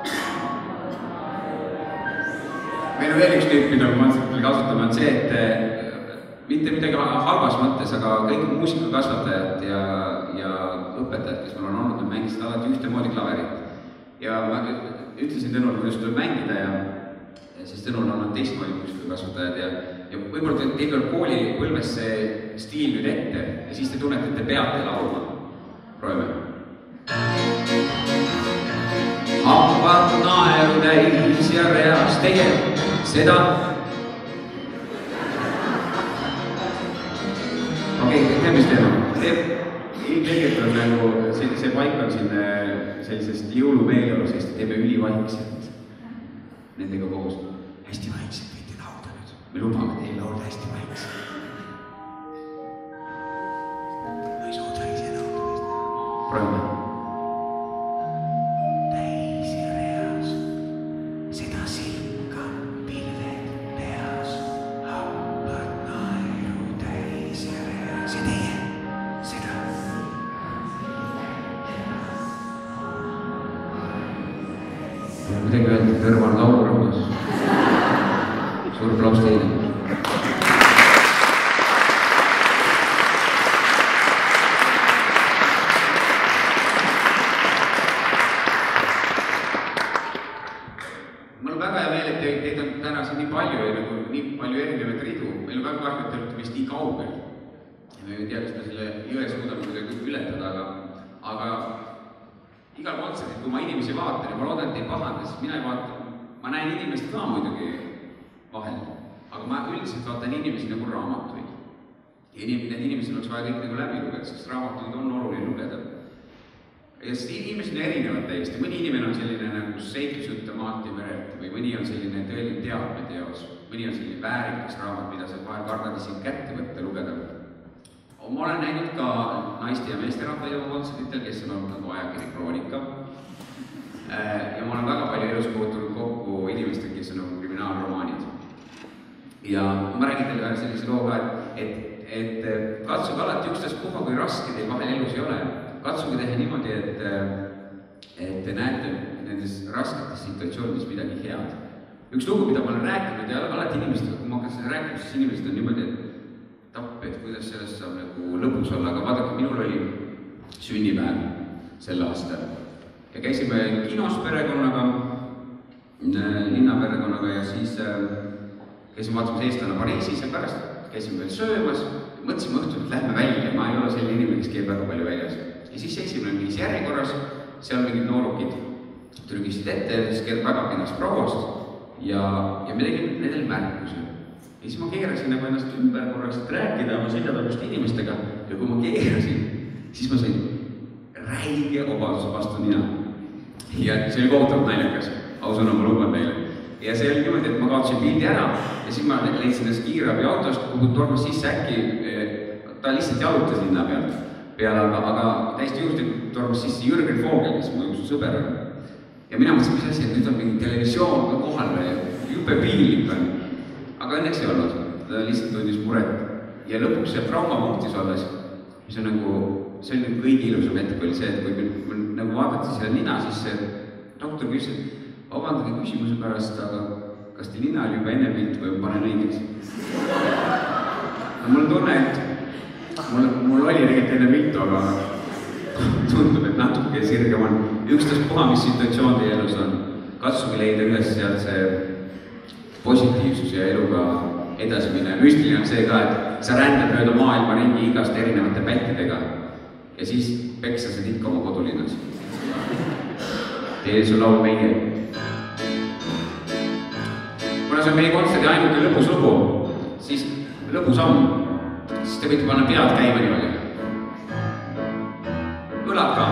Meil on veel üks tüüp, mida ma kasutame, on see, et mitte midagi halvas mõttes, aga kõik muusikakasvatajad ja õpetajad, kes mul on olnud, nad mängisid alati ühtemoodi klaverit. Ja ma ütlesin Tõnul, kuidas tuleb mängida ja siis Tõnul on olnud teistmoodi muusikakasvatajad ja võib-olla teil tuleb koolipõlves see stiil nüüd ette ja siis te tunnete, et te peate laulma. Proovime. Hambad naeru täis ja reas teie seda. Okei, teeme mis teeme. Ilmselgelt on nagu, see paik on siin sellisest jõulumeeleolu, sest teeme ülivaikselt nendega koos. Hästi vaikselt võite laulda nüüd. Me lubame teil laulda hästi vaikselt. Ma ei suuda ise laulda. Proovime. Midagi öelda kõrval laulurõudas. Suur aplaus teile. Mul on väga hea meel, et teid on täna siin nii palju ja nii palju erinevaid ridu. Meil on väga kahju, et te olete vist nii kaugel. Me ei tea, kas me selle jõe suudame kuidagi ületada, aga igal kontserdil, kui ma inimesi vaatan ja ma loodan, et ei pahanda, siis mina ei vaata, ma näen inimest ka muidugi vahel, aga ma üldiselt vaatan inimesi nagu raamatuid. Ja need inimesed oleks vaja kõik nagu läbi lugeda, sest raamatuid on oluline lugeda. Ja siis inimesed on erinevad täiesti, mõni inimene on selline nagu seiklusjutte maati merelt või mõni on selline tõeline teadmeteos, mõni on selline väärikas raamat, mida sa vahel kardad isegi kätte võtta lugeda. Ma olen näinud ka naiste ja meeste rahvaideva kontserditel, kes on olnud nagu ajakiri Kroonika. Ja ma olen väga palju elus puutunud kokku inimestega, kes on nagu kriminaalromaanid. Ja ma räägin teile veel sellise loo ka, et katsuge alati ükstaspuha, kui raske teil vahel elus ei ole. Katsuge teha niimoodi, et te näete nendes rasketes situatsioonides midagi head. Üks lugu, mida ma olen rääkinud ja alati inimestega, kui ma hakkan seda rääkima, siis inimesed on niimoodi, et kuidas sellest saab nagu lõpus olla, aga vaadake, minul oli sünnipäev sel aastal ja käisime kinos perekonnaga, linnaperekonnaga ja siis käisime vaatamas Eestlane Pariisis ja pärast käisime veel söömas ja mõtlesime õhtul, et lähme välja, ma ei ole selline inimene, kes käib väga palju väljas. Ja siis seisime mingis järjekorras, seal mingid noorukid trügisid ette, siis käib väga kennas prouast ja me tegime nendel märkuse. Ja siis ma keerasin nagu ennast ümber korraks, et rääkida oma sillatagust inimestega ja kui ma keerasin, siis ma sain räige obaduse vastu nina. Ja see oli kohutavalt naljakas, ausõna ma luban teile. Ja see oli niimoodi, et ma kaotasin pildi ära ja siis ma leidsin ennast kiirabi autost, kuhu tormas sisse äkki, ta lihtsalt jalutas linna peale, aga täiesti juurde tormas sisse Jürgen Vogel, kes mu üks sõber on. Ja mina mõtlesin, mis asi, et nüüd on mingi televisioon ka kohal või jube piinlik on. Aga õnneks ei olnud, ta lihtsalt tundis muret. Ja lõpuks see traumapunktis olles, mis on nagu, see oli nagu kõigi ilusam hetk oli see, et kui nagu vaadati selle nina, siis see doktor küsis, et vabandage küsimuse pärast, aga kas teil nina oli juba enne pilt või panen õigeks? Mul on tunne, et mul oli tegelikult enne piltu, aga tundub, et natuke sirgem on. Ükstaspuha, mis situatsioon teie elus on, katsuge leida üles sealt see positiivsus ja eluga edasi minna. Müstiline on see ka, et sa rändad mööda maailma ringi igast erinevate pättidega ja siis peksa sa ikka oma kodulinnas. tee su laul meie. Kuna see on meie kontserdi ainuke lõpus lugu, siis lõpusamm, siis te võite panna pead käima niimoodi. Õlad ka.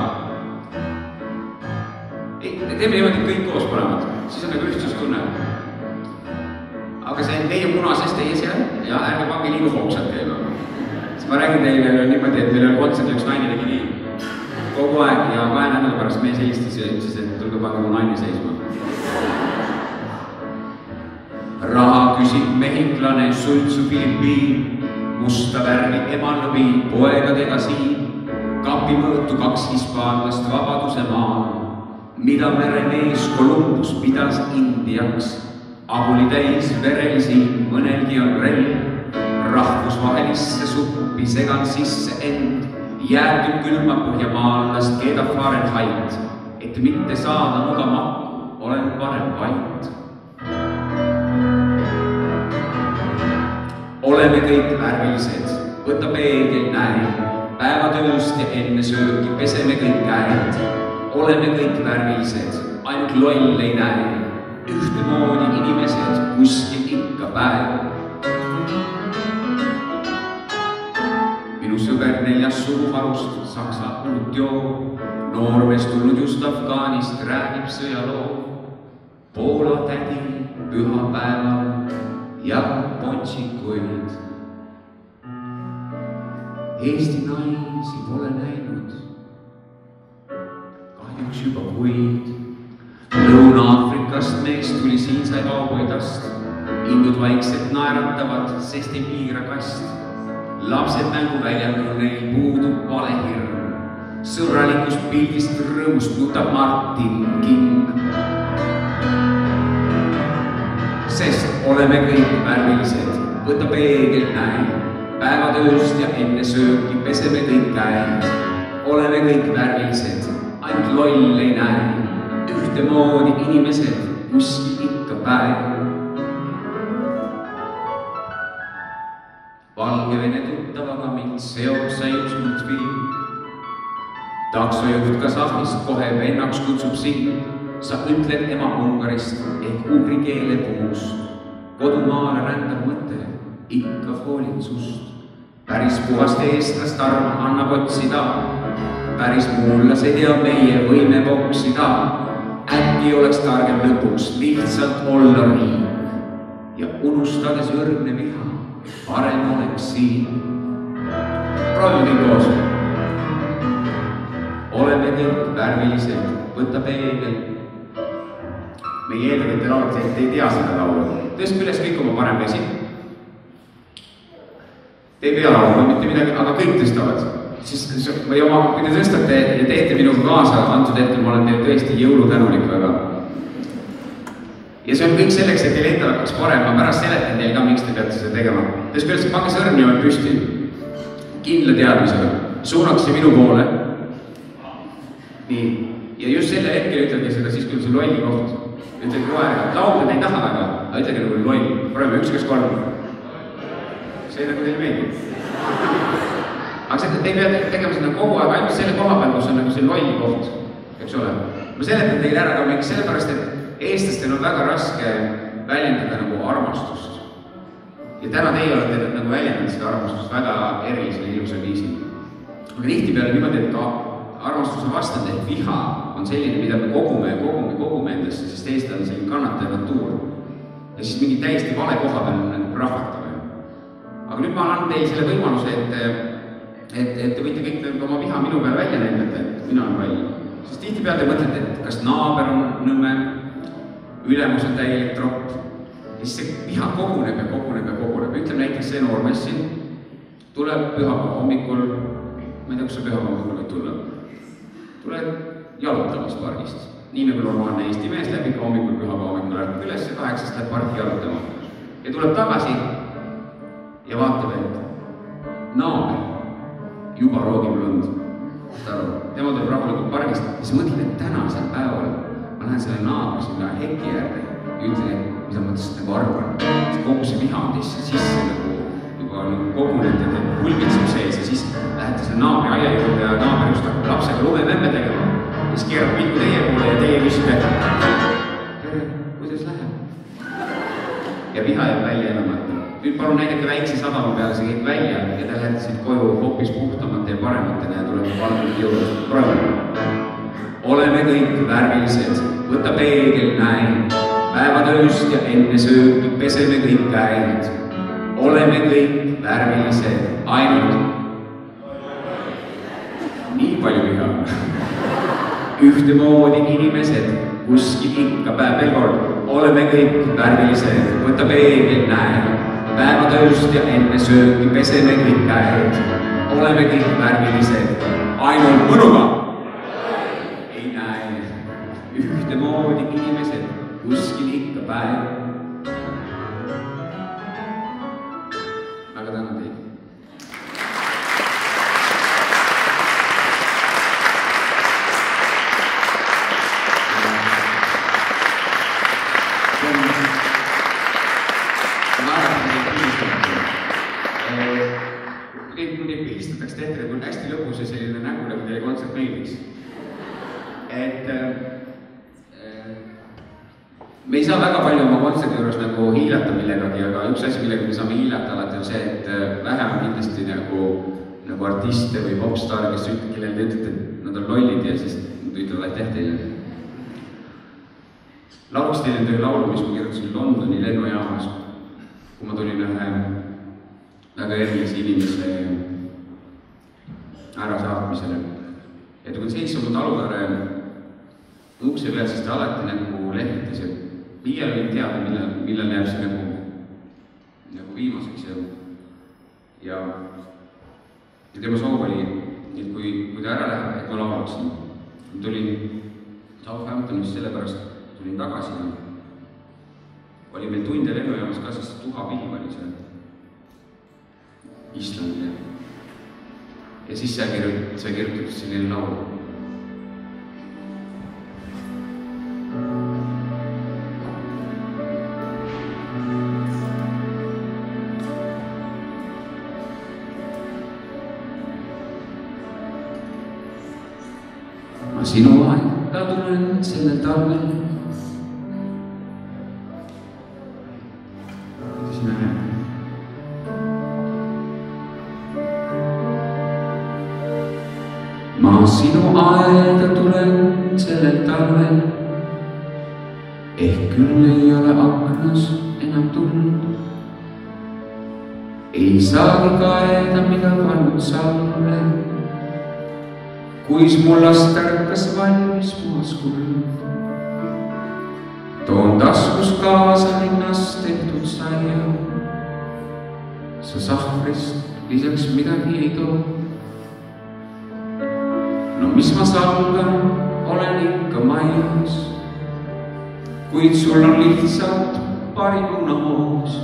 Teeme niimoodi kõik koos panevad, siis on nagu ühtsustunne. Aga see on teie munasest teie seal ja ärge pange liigu hoogsalt käima. Siis ma räägin teile niimoodi, et meil on kontsert üks naine tegi nii kogu aeg ja 2 nädala pärast mees helistas ja ütles, et tulge pange mu naine seisma. Raha küsib mehiklane suitsu Filipiin, musta värvi emalõbi poegadega siin, kapi mõõtu 2 hispaanlast vabaduse maal, mida meremees Columbus pidas Indiaks, ahuli täis verelisi, mõnelgi on relv, rahvusvahelisse suppi segan sisse end, jäätud külma põhjamaallast keeda Fahrenheit, et mitte saada nuga makku, olen parem vait. Oleme kõik värvilised, võta peegel näe, päevatööst ja enne söögi peseme kõik käed. Oleme kõik värvilised, ainult loll ei näe, ühtemoodi inimesed kuskil ikka päev. Minu sõber 4. suruharust, saksa hulut joo, noormees tulnud just Afgaanist, räägib sõjaloo. Poola tädi pühapäeval ja pontsikuid. Eesti naisi pole näinud, kahjuks juba kuid. Lõuna-Afrikast mees tuli siinsai kauboidast, indud vaikselt naeratavad, sest ei piira kast. Lapsed mänguväljal neil puudub valehirm, sõbralikust pildist rõõmust nutab Martin King. Sest oleme kõik värvilised, võta peegel näe, päevatööst ja enne sööki peseme kõik käed. Oleme kõik värvilised, ainult loll ei näe, ühtemoodi inimesed kuskil ikka päev. Valgevene tuttavaga mind seob sai üks multfilm. Taksojuht Kasahhist kohe vennaks kutsub sind. Sa ütled ema Ungarist ehk ugri keele puust. Kodumaale rändab mõte, ikka hoolin sust. Päris puhast eestlast arma annab otsida. Päris muullased ja meie võime voksida. Äkki oleks targem lõpuks lihtsalt olla riik. Ja unustades õrgne viha, parem oleks siin. Proovime kõik koos. Oleme kõik värvilised, võta peegel. Meie eeldavate laulud, te ei tea seda laulu. Tõstke üles kõik oma parem käsi. Te ei pea laulma mitte midagi, aga kõik tõstavad. Või oma, kui te tõstate ja teete minuga kaasa, antud hetkel ma olen teil tõesti jõulutänulik väga. Ja see on kõik selleks, et teil endal hakkaks parem, ma pärast seletan teil ka, miks te peate seda tegema. Tõstke üles, pange sõrm niimoodi püsti. Kindla teadmisega. Suunaks see minu poole. Nii. Ja just selle hetkel ütlegi seda siis, kui on see lolli koht. Ütlegi kohe, laulda ei taha väga, aga ütlegi nagu loll. Proovime 1, 2, 3. See nagu teile meeldib. Aga te ei pea tegema seda kogu aeg ainult selle koha peal, kus on nagu see lolli koht. Eks ole? Ma seletan teile ära ka mingi sellepärast, et eestlastel on väga raske väljendada nagu armastust. Ja täna teie olete nagu väljendanud seda armastust väga erilisel ilusal viisil. Aga tihtipeale niimoodi, et ka armastuse vastand ehk viha on selline, mida me kogume endasse, sest eestlane on selline kannataja natuur. Ja siis mingi täiesti vale koha peal nagu prahvatame. Aga nüüd ma annan teil selle võimaluse, et te võite kõik oma viha minu peal välja näidata, et mina olen vall. Sest tihtipeale te mõtlete, et kas naaber on nõme, ülemus on täielik tropp. Ja siis see viha koguneb. Ütleme näiteks see noormees siin tuleb pühapäeva hommikul, ma ei tea, kus see pühapäeva hommikul võib tulla, tuleb jalutamas pargist. Nii nagu normaalne Eesti mees läheb ikka hommikul pühapäeva hommikul ärkab üles ja 8 läheb parki jalutama. Ja tuleb tagasi ja vaatab, et naaber juba roogib lund. Tema tuleb rahulikult pargist ja siis mõtled, et tänasel päeval ma lähen selle naabri sinna heki äärde ja ütlen, mis ma mõtlesin nagu arvan. Kogu see viha on teisse sisse nagu juba kogunenud ja hulbitseb sees ja siis lähete selle naabri aia juurde ja naaber just hakkab lapsega lumememme tegema. Ja mis keerab pilku teie poole ja teie küsite, tere, kuidas läheb? Ja viha jääb välja enamalt. Nüüd palun näidake väikse sadama peale, see käib välja ja te lähete siit koju hoopis puhtamate ja parematena ja tuleme valmid jõudnud. Proovime. Oleme kõik värvilised, võta peegel, näe. Päevatööst ja enne sööki peseme kõik käed. Oleme kõik värvilised, ainult nii palju viha. Ühtemoodi inimesed, kuskil ikka päev veel kord. Oleme kõik värvilised, võta peegel, näe. Päevatööst ja enne sööki peseme kõik käed. Oleme kõik värvilised, ainult mõnuga. Ei näe, ühtemoodi inimesed, kuskil ikka päev. Väga tänan teid. Kui teid pilistatakse teatri, kui on hästi lõbus ja selline nägu, nagu teile kontsert meeldiks. Me ei saa väga palju oma kontserdi juures nagu hiilata millegagi, aga üks asi, millega me saame hiilata alati on see, et vähem on kindlasti nagu artiste või popstaare, kes kellele te ütlete, et nad on lollid ja siis nad ütlevad aitäh teile. Lauluks teile töö laulu, mis ma kirjutasin Londoni lennujaamas, kui ma tulin ühe väga erilise inimese ärasaatmisele. Ja kui seis oma taluvere ukse peal, siis ta alati nagu lehvitas ja viiel oli teada, millal jääb see nagu viimaseks ja tema soov oli, et kui ta ära läheb, et ma laulaksin. Ma tulin Southamptonist sellepärast, tulin tagasi ja oli meil tunde lennujaamas ka, sest tuhapihiv oli seal Islandile. Ja siis sai kirjutatud selline laul. Ma sinu aega tulen sellel talvel. Ma sinu aeda tulen sellel talvel, ehk küll ei ole aknas enam tuld. Ei saagi kaeda, mida pannud salve, kuis mullast tärkas valmis puhas kuld. Toon taskus kaasa linnast tehtud saia, sa sahvrist lisaks midagi ei too. No mis ma salgan, olen ikka majas, kuid sul on lihtsalt pari munahoos.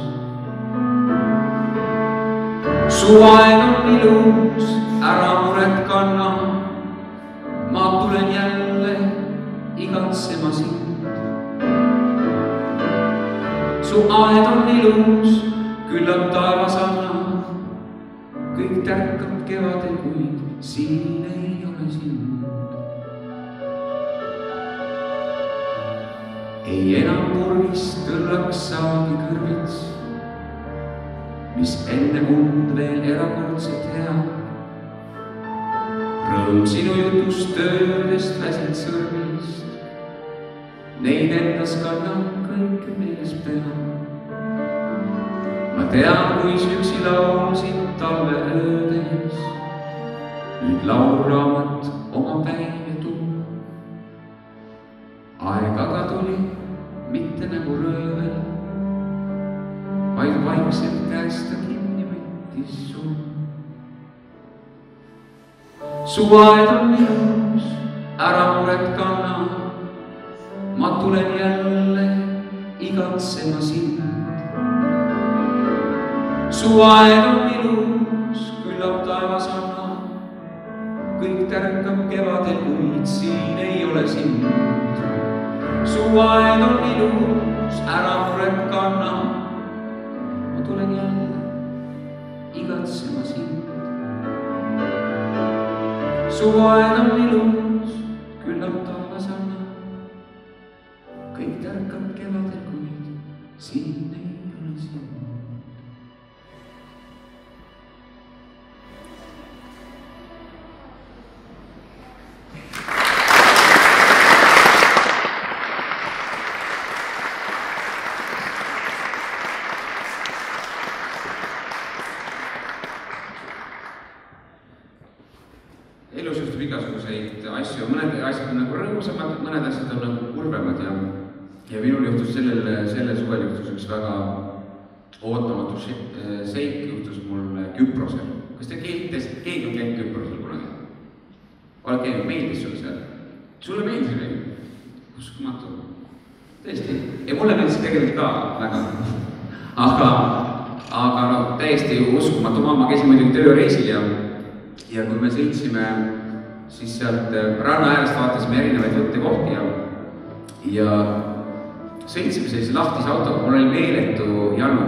Su aeg on ilus, ära muret kanna, ma tulen jälle igatsema sind. Su aeg on ilus, küllap taevas anna, kõik tärkab kevadel, kuid siin ei ole sind. Ei enam purgist kõllaks saagi kõrvits, mis enne und veel erakordselt hea. Rõõm sinu jutust töödest väsid sõrmist, neid endas kannan kõike meeles pea. Ma tean, kui üksi laulsin talve öödes, nüüd lauluraamat oma päive tuu. Aeg aga tuli mitte nagu röövel, vaid vaikselt käest ta kinni võttis su. Su aed on ilus, ära muret kanna, ma tulen jälle igatsema sind. Su aed on ilus, küllap taevas anna, kõik tärkab kevadel, kuid siin ei ole sind. Su aed on ilus, ära muret kanna, ma tulen jälle igatsema sind. Su aed on ilus, küllap siin ei ole sind. Elus juhtub igasuguseid asju, mõned asjad on nagu rõõmsamad, mõned asjad on nagu kurvemad ja minul juhtus selle suvel juhtus üks väga ootamatu seik juhtus mul Küprosel. Kas te keegi on käinud Küprosel kunagi? Oled käinud, meeldis sulle seal? Sulle meeldis või? Uskumatu. Tõesti? Ja mulle meeldis tegelikult ka väga. Aga no, täiesti uskumatu. Ma käisin muidugi tööreisil ja kui me sõitsime, siis sealt ranna äärest vaatasime erinevaid võttekohti ja sõitsime sellise lahtise autoga, mul oli meeletu janu.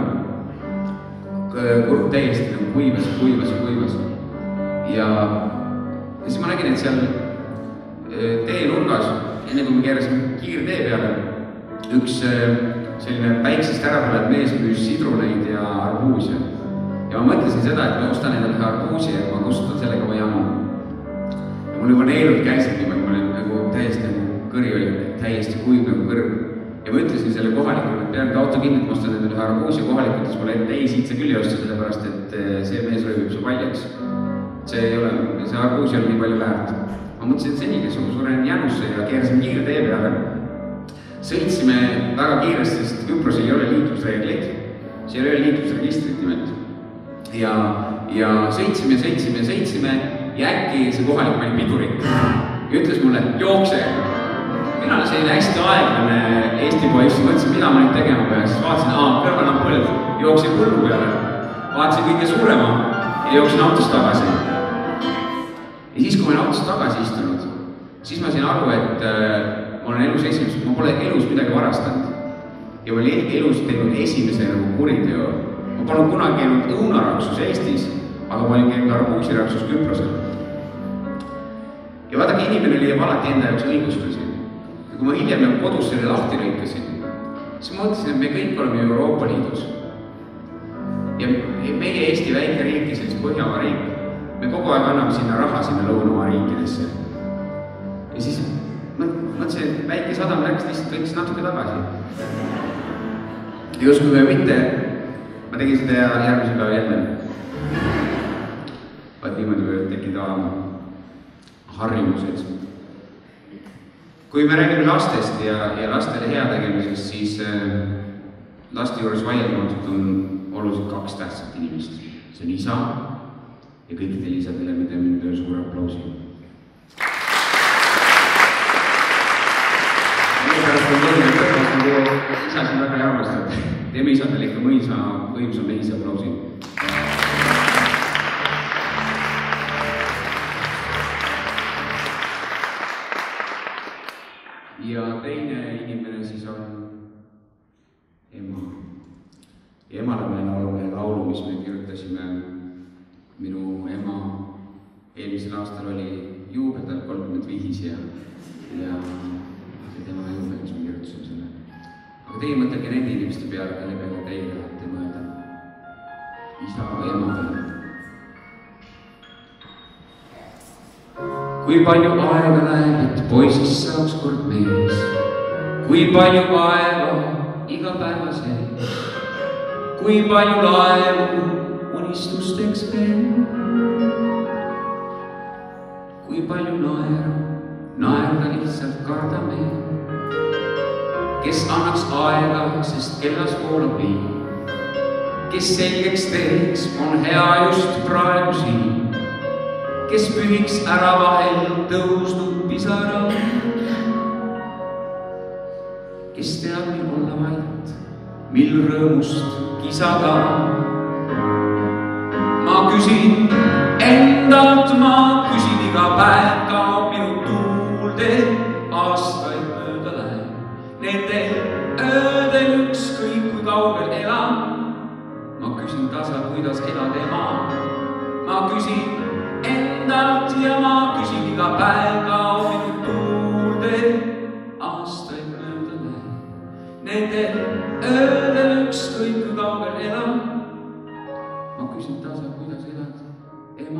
Kurb täiesti nagu kuivas. Ja siis ma nägin, et seal tee nurgas, enne kui me keerasime kiirtee peale, üks selline päiksest ära tulev mees müüs sidruneid ja arbuusia. Ja ma mõtlesin seda, et ma ostan endale arbuusi ja ma kustutan sellega oma janu. Ja mul juba neelud käisid niimoodi, ma olin nagu täiesti kõri oli täiesti kuiv nagu kõrv. Ja ma ütlesin selle kohalikule, et pean auto kinni, et ma ostan endale arbuusi ja kohalik ütles mulle, et ei, siit sa küll ei osta sellepärast, et see mees röövib su paljaks. See arbuus ei ole nii palju väärt. Ma mõtlesin, et senigi suren janusse ja keerasin kiirtee peale. Sõitsime väga kiiresti, sest Küprosel ei ole liiklusreegleid. See ei ole liiklusregistrit nimelt. Ja sõitsime ja äkki see kohalik pani pidurit ja ütles mulle, jookse. Mina olen selline hästi aeglane Eesti poiss, mõtlesin, mida ma nüüd tegema peaks. Vaatasin, kõrval on põld, jooksin põllu peale, vaatasin kõige suurema ja jooksin autost tagasi. Ja siis, kui ma olen autost tagasi istunud, siis ma sain aru, et ma olen elus esimesed, ma pole elus midagi varastanud ja ma olen elus teinud esimese nagu kuriteo. Ma polnud kunagi käinud õunaraksus Eestis, aga ma olin käinud arbuusiraksus Küprosel. Ja vaadake, inimene leiab alati enda jaoks õigustusi. Ja kui ma hiljem kodus selle lahti lõikasin, siis ma mõtlesin, et me kõik oleme Euroopa Liidus. Ja meie Eesti väike riik ja sellist Põhjamaa riik, me kogu aeg anname sinna raha sinna Lõunamaa riikidesse. Ja siis mõtlesin, et väike sadam läks lihtsalt võiks natuke tagasi. Ja uskuge mitte, ma tegin seda järgmise päeva jälle. Vaat niimoodi võivad tekkida harjumused. Kui me räägime lastest ja lastele hea tegemisest, siis laste juures vaieldamatult on oluliselt kaks tähtsat inimest. See on isa ja kõikidele isadele me teeme nüüd suure aplausi. Pärast on mõned kõrvast, nagu isa siin väga ei arvasta. Teeme isadele ikka võimsa meis aplausi. Ja teine inimene siis on ema. Ja emale me laulame laulu, mis me kirjutasime. Minu ema eelmisel aastal oli juubedal 35 ja tema juubel, mis me kirjutasime selle. Aga teie mõtelge nende inimeste peale, kelle peale teie tahate mõelda. Isa või ema peale. Kui palju aega läheb, et poisist saaks kord mees. Kui palju aega iga päeva sees. Kui palju laevu unistusteks veel. Kui palju naerda lihtsalt kardame. Kes annaks aega, sest kellas voolab viin. Kes selgeks teeks, on hea just praegu siin. Kes pühiks ära vahel tõusnud pisara. Kes teab, mil olla vait, mil rõõmust kisada. Ma küsin endalt, ma küsin iga päev, kaob minu tuulde, aastaid mööda läheb. Nendel öödel ükskõik kui kaugel elan. Ma küsin tasa, kuidas elad ema. Ma küsin endalt ja ma küsin iga päev, kaob minu tuulde, aastaid mööda läheb. Nendel öödel ükskõik kui kaugel elan. Ma küsin tasa, kuidas elad, ema.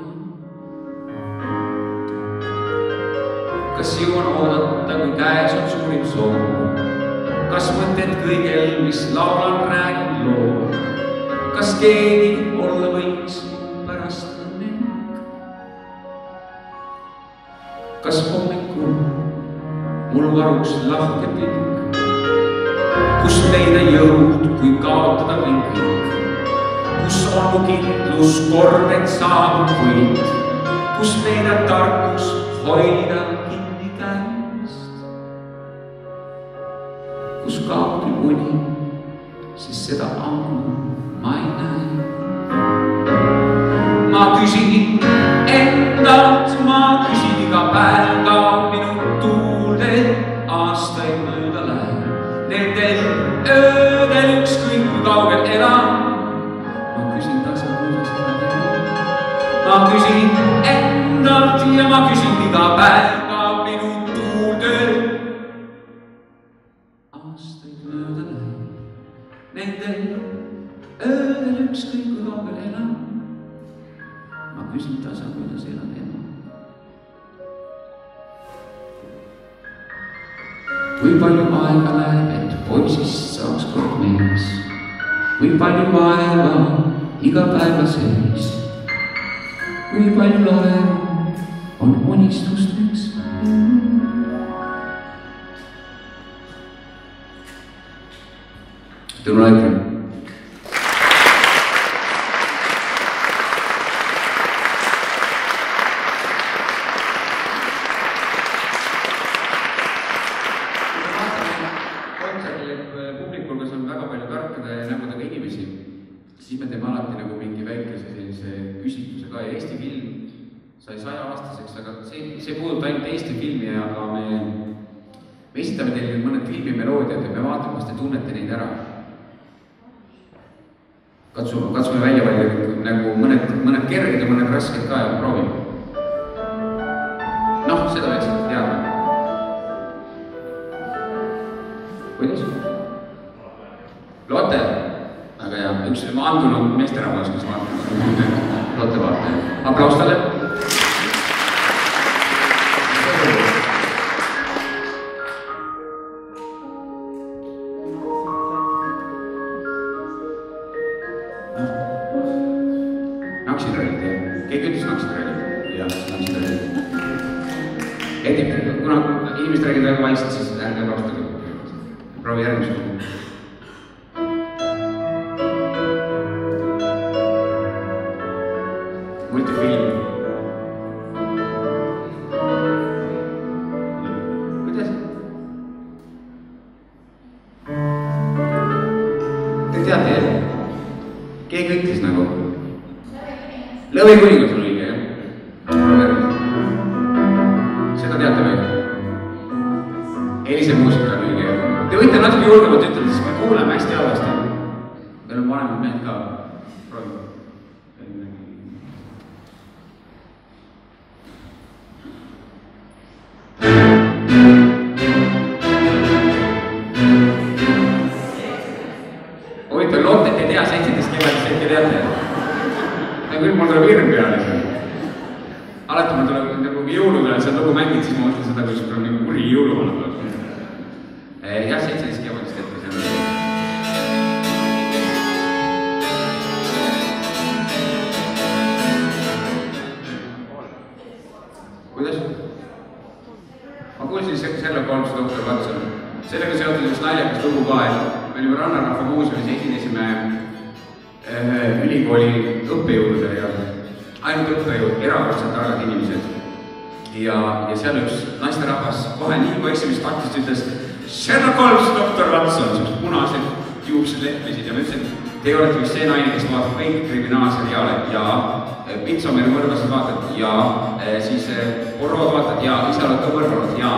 Kas jõuan oodata, kui käes on suurim soov? Kas mõtted kõigel, mis laulan, räägin loo? Kas keegi olla võiks pärast õnnek? Kas hommikul mul varuks lahke pilk, kus leida jõud, kui kaotada võin kõik? Kus on mu kindlus kord, et saabub võit? Kus leida tarkus hoida kinni käest? Kus kaob küll uni, siis seda ammu ma ei näe. Ma küsin endalt, ma küsin iga päev, kaob minu tuulde, aastaid mööda läheb. Nendel öödel ükskõik kui kaugel elan. Ma küsin tasa, kuidas elad ema. Ma küsin endalt ja ma küsin iga päev, kaob minu tuulde, aastaid mööda läheb. Nendel öödel ükskõik kui kaugel elan. Ma küsin tasa, kuidas elad ema. Kui palju aega läheb, et poisist saaks kord mees? Kui palju vaeva iga päeva sees? Kui palju laevu on unistusteks? Tõnu Laikre. Siis me teeme alati nagu mingi väikese sellise küsitluse ka ja Eesti film sai 100-aastaseks, aga see puudutab ainult Eesti filmi, aga me esitame teile mõned filmimeloodiad ja me vaatame, kas te tunnete neid ära. Katsume välja valida nagu mõned kerged ja mõned rasked ka ja proovime. Noh, seda võiksite teada. Kuidas? Lotte? Aga jah, üks andunud meesterahvas, kes vaatab. Lotte vaataja. Aplaus talle. Naksitrallid, jah. Keegi ütles naksitrallid? Jah, naksitrallid. Kuna inimesed räägid väga vaikselt, siis ärge aplaustage. Proovi järgmist lugu. Multifilm. Kuidas? Te teate, jah? Keegi ütles nagu? Lõvikuningas on õige, jah? Seda teate või? Elise muusika on õige, jah? Te võite natuke julgemalt ütelda, siis me kuuleme hästi halvasti. Meil on vanemad mehed ka. Proovime. Huvitav, Lottet ei tea 17 kevadist, äkki teate? Küll mul tuleb hirm peale. Alati mul tuleb nagu jõulupeal seda lugu mängid, siis ma mõtlen seda, kui sul on nagu kuri jõuluvana tuleb. Jah, 17 kevadist ette see on. Kuidas? Ma kuulsin Sherlock Holmes Dr. Watson. Sellega seotud üks naljakas lugu ka, et me olime Rannarahva muuseumis esinesime ülikooli õppejõududele ja ainult õppejõud, erakordselt targad inimesed. Ja seal üks naisterahvas kohe nii kui eksimist taktist ütles Sherlock Holmes, Dr. Watson, sellised punased juuksed lehvisid ja ma ütlesin, te olete vist see naine, kes vaatab kõik kriminaalseriaale ja Pitsomeri mõrvasid vaatad ja siis Porrood vaatad ja ise oled ka mõrvanud ja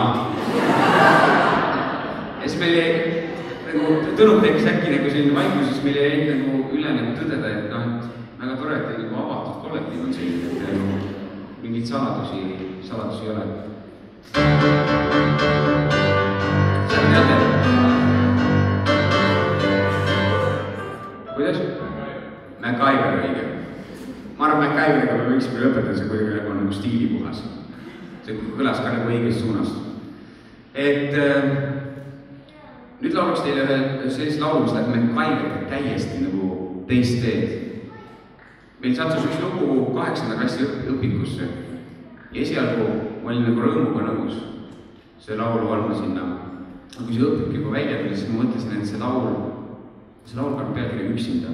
siis meil jäi nagu tõnud tekkis äkki nagu selline vaikus, siis meil jäi nagu üle nagu tõdeda, et noh, et väga tore, et nagu avatud kollektiiv on selline, et mingeid saladusi ei ole. Seda teate? kuidas? MacGyver õige. Ma arvan, MacGyveriga me võiksime lõpetada, see kuidagi on nagu stiilipuhas. See kõlas ka nagu õiges suunas. Et nüüd laulaks teile ühe sellist laulu, mis läheb MacGyveriga täiesti nagu teist teed. Meil sattus üks lugu 8. klassi õpikusse ja esialgu ma olin nagu rõõmuga nõus see laulu olema sinna. Aga kui see õpik juba välja tuli, siis ma mõtlesin, et see laul kannab pealkirja Üksinda.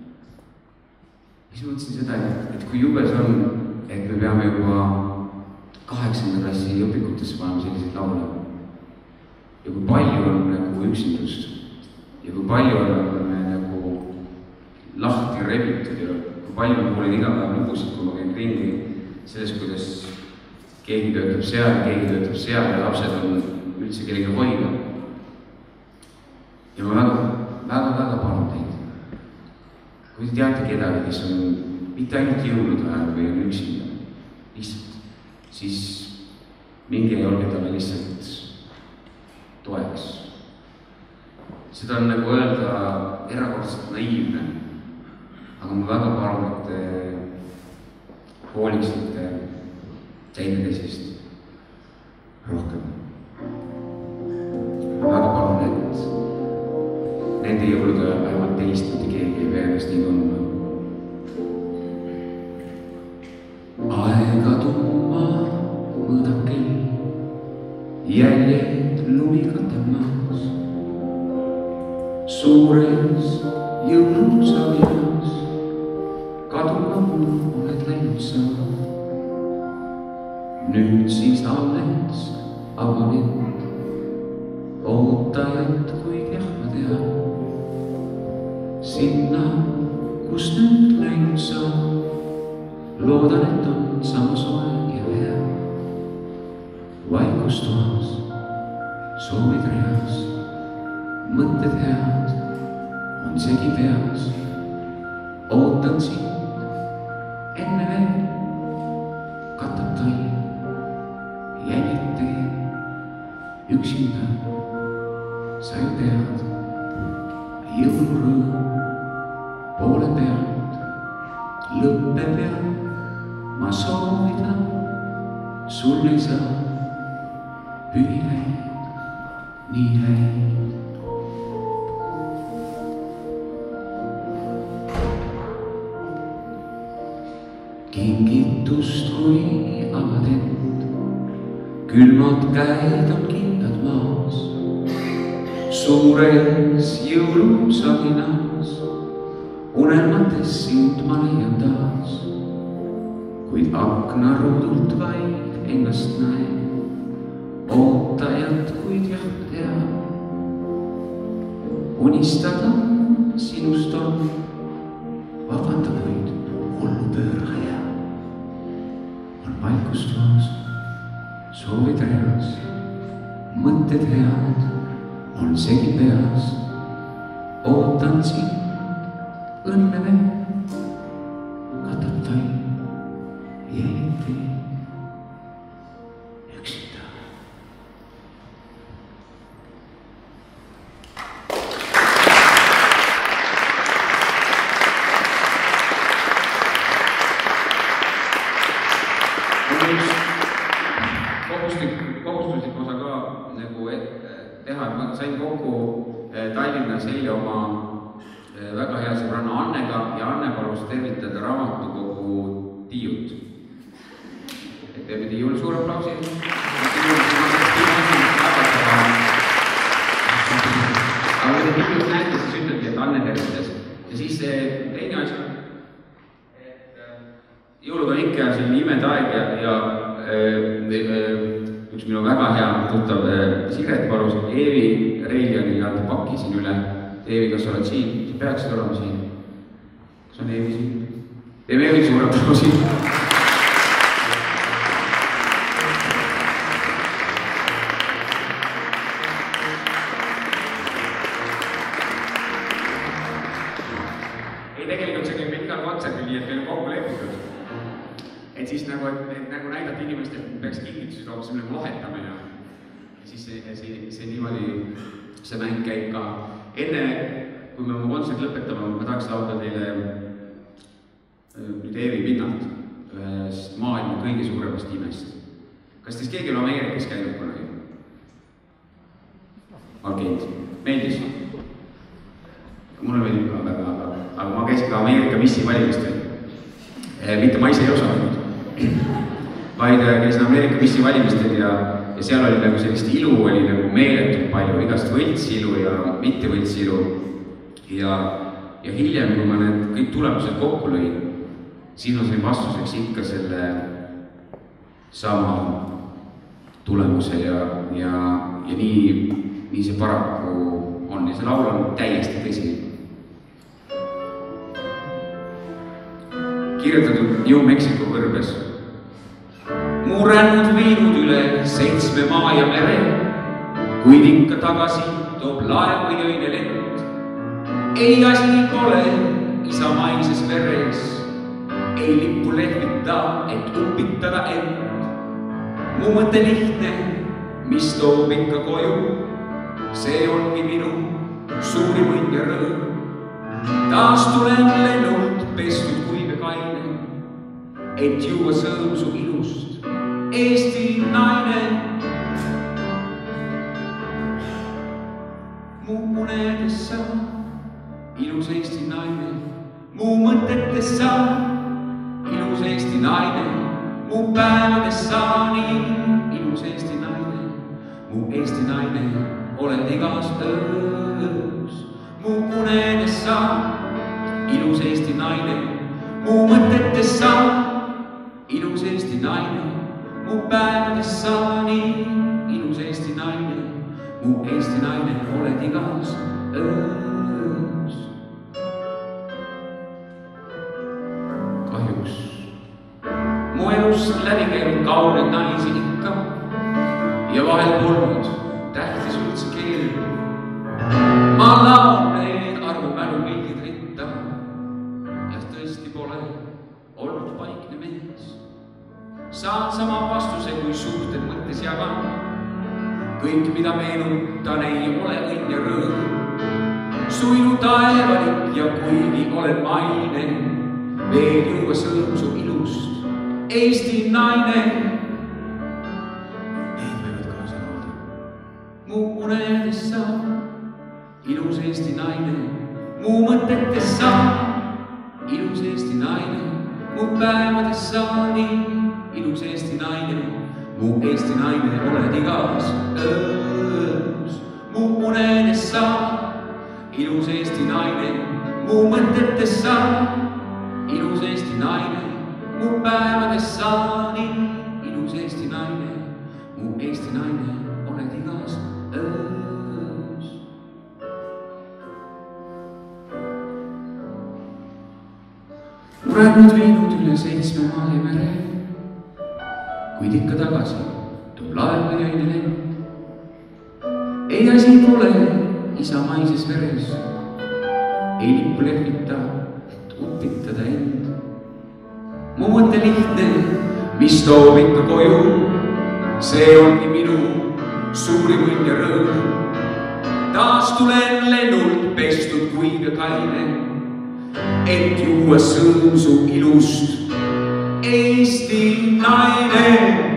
Siis mõtlesin seda, et kui jube see on, et me peame juba 8. klassi õpikutesse panema selliseid laule. Ja kui palju on nagu üksindust ja kui palju on nagu lahti rebitud ja kui palju ma kuulen iga päev lugusid, kui ma käin ringi selles, kuidas keegi töötab seal ja lapsed on üldse kellega hoida. Ja ma väga palun teid. Kui te teate kedagi, kes on mitte ainult jõulude ajal või on üksinda, lihtsalt, siis minge ja olge talle lihtsalt toeks. Seda on nagu öelda erakordselt naiivne, aga ma väga palun, et te hooliksite teineteisest rohkem. Ma väga palun, et nende jõulude ajal vähemalt teist mitte keegi ei pea ennast nii tundma. Aega tundma mõõdake jäljed lumikate maas. Suures jõulusavinas kaduma mul oled läinud sa. Nüüd siis alles avalind ootajad, kuid jah ma tean. Sinna, kus nüüd läinud sa, loodan, et on sama soe ja hea. Vaikustoas, soovid reas, mõtted head, on segi peas. Ootan sind, enne veel katab taim, jäljed tee, üksinda, sa ju tead, jõulurõõm poole pealt, lõppe peal, ma soovida, sul ei saa pühi häid, nii häid. Kingitust kui avad end, külmad käed on kindlad maas. Suures jõulusaginas, unelmates sind ma leian taas. Kuid aknaruudult vaid ennast näen, ootajad, kuid jah tean. Unistada sinust on, vabanda kuid hullu pööra hea. On vaikustoas, soovid reas, mõtted head, on segi peas. Ootan sind, õnne veel, katab taim, jäid tee, üksinda. Kohustuslik osa ka nagu teha, ma sain kokku Tallinnas eile oma väga hea sõbranna Annega ja Anne palus tervitada raamatukogu Tiiut. Et te pidi jõul suur aplausi. Aga kui te Tiiut näete, siis ütlebki, et Anne tervitas. Ja siis teine asja, et jõulud on ikka selline imed aeg ja üks minu väga hea tuttav Siret palus Eevi Reiljani anda paki siin üle. Eevi, kas oled siin? Sa peaksid olema siin. Kas on Eevi siin? Teeme Eevi suure aplausi. Ei, tegelikult see käib igal kontserdil, nii et meil on kokku lepitud. Et siis nagu näidata inimestele, et peaks kingitusi tooma, see nagu vahetame ja siis see niimoodi, see mäng käib ka. Enne kui me oma kontserti lõpetame, ma tahaks laulda teile nüüd Eevi Pinnalt, ühest maailma kõige suuremast imest. Kas teist keegi on Ameerikas käinud kunagi? Algeit, meeldis? Mulle meeldib ka väga, aga ma käisin ka Ameerika missi valimistel. Mitte ma ise ei osanud, vaid käisin Ameerika missi valimistel ja seal oli nagu sellist ilu, oli nagu meeletult palju, igast võltsilu ja mitte võltsilu. Ja hiljem, kui ma need kõik tulemused kokku lõin, siis ma sain vastuseks ikka selle sama tulemuse ja nii see paraku on ja see laul on täiesti tõsi. Kirjutatud New Mexico kõrbes. Mu rännud viinud üle 7 maa ja mere, kuid ikka tagasi toob laev või öine lend. Ei asi pole isamaises veres, ei lippu lehvita, et upitada end. Mu mõte lihtne, mis toob ikka koju, see ongi minu suurim õnn ja rõõm. Taas tulen lennult pestud kuive kaine, et juua sõõmsu ilust Eesti naine. Mu unedes sa, ilus Eesti naine, mu mõtetes sa, ilus Eesti naine, mu päevades sa nii, ilus Eesti naine, mu Eesti naine, oled igas öös. Mu unedes sa, ilus Eesti naine, mu mõtetes sa, ilus Eesti naine, mu päevades sa nii, ilus Eesti naine, mu Eesti naine, oled igas öös. Kahjuks mu elus läbi käinud kauneid naisi ikka ja vahel polnud tähtis üldse keel. Ma laun need arvumälu pildid ritta ja tõesti pole olnud paikne mees. Saan sama vastuse, kui suhted mõttes jagan. Kõik, mida meenutan, ei ole õnn ja rõõm. Suinu taevalik ja kuigi olen maine, veel juua sõõmsu ilust Eesti naine. Need võivad kaasa laulda. Mu unedes sa, ilus Eesti naine, mu mõtetes sa, ilus Eesti naine, mu päevades sa nii, ilus Eesti naine, mu Eesti naine, oled igas öös. Mu unedes sa, ilus Eesti naine, mu mõtetes sa, ilus Eesti naine, mu päevades sa nii, ilus Eesti naine, mu Eesti naine, oled igas öös. Rännud viinud üle 7 maa ja mere, kuid ikka tagasi toob laev või öine lend. Ei asi pole isamaises veres, ei lippu lehvita, et upitada end. Mu mõte lihtne, mis toob ikka koju, see ongi minu suurim õnn ja rõõm. Taas tulen lennult pestud kuiv ja kaine, et juua sõõmsu ilust Eesti naine.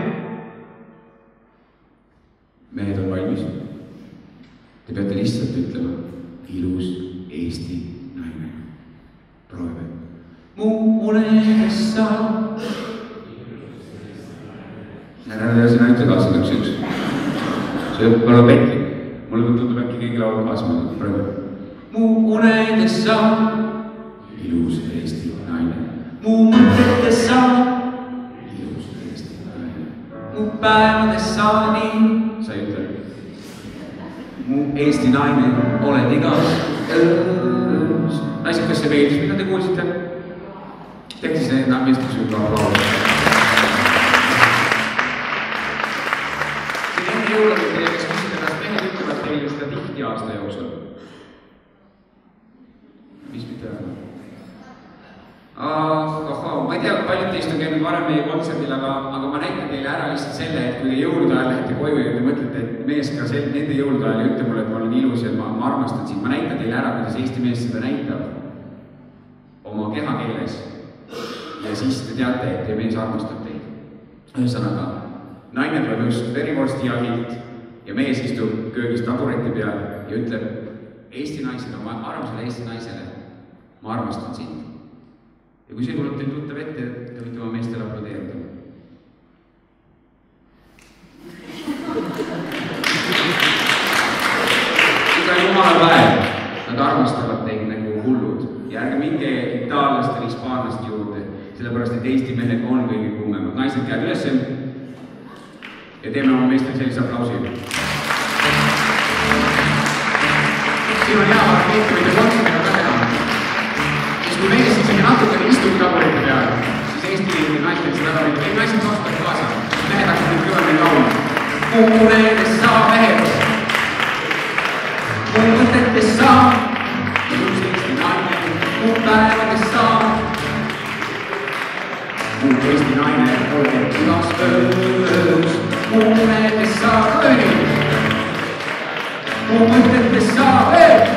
Mehed on valmis. Te peate lihtsalt ütlema ilus Eesti naine. Proovime. Mu unedes sa. Ära sina ütle kaasa üks. See võib olla petlik. Mulle tundub äkki keegi laulu kaasa. Proovime. Mu unedes sa. Ilus Eesti naine. Mu mõtetes sa, ilus Eesti naine, mu päevades sa nii, sa ütle. Mu Eesti naine, oled igas öös. Naised, kas see meeldis, mida te kuulsite? Tehti see meesteks juba laulu. See enne jõulagi teie, kes küsite, kas mehed ütlevad teile seda tihti aasta jooksul. Mis mitte öelda? Ahhaa, ma ei tea, paljud teist on käinud varem meie kontserdil, aga ma näitan teile ära lihtsalt selle, et kui te jõulude ajal lähete koju ja te mõtlete, et mees ka nende jõulude ajal ei ütle mulle, et ma olen ilus ja ma armastan sind, ma näitan teile ära, kuidas Eesti mees seda näitab oma kehakeeles. Ja siis te teate, et teie mees armastab teid. Ühesõnaga, naine tuleb just verivorsti jahilt ja mees istub köögis tabureti peal ja ütleb Eesti naisele, ma armastan Eesti naisele, ma armastan sind. Ja kui see tuleb teil tuttav ette, te võite oma meestele aplodeerida. Iga jumala päev, nad armastavad teid nagu hullud ja ärge minge itaallaste või hispaanlaste juurde, sellepärast, et Eesti mehed on kõige kuumemad. Naised käed üles ja teeme oma meestele sellise aplausi. Siin on hea markeeti, võite kontserdina ka teha. Kui mees isegi natukene istub taburite peal, siis Eesti naistel seda ära võtta. Ei naised nostavad kaasa. Mehed hakkavad nüüd kõvemini laulma. Mu needes saa mehed. Mu mõtetes saa. Ilus Eesti naine. Mu päevades saa. Mu Eesti naine ole igas öös. Mu needes saa kõveni. Mu mõtetes saa veel.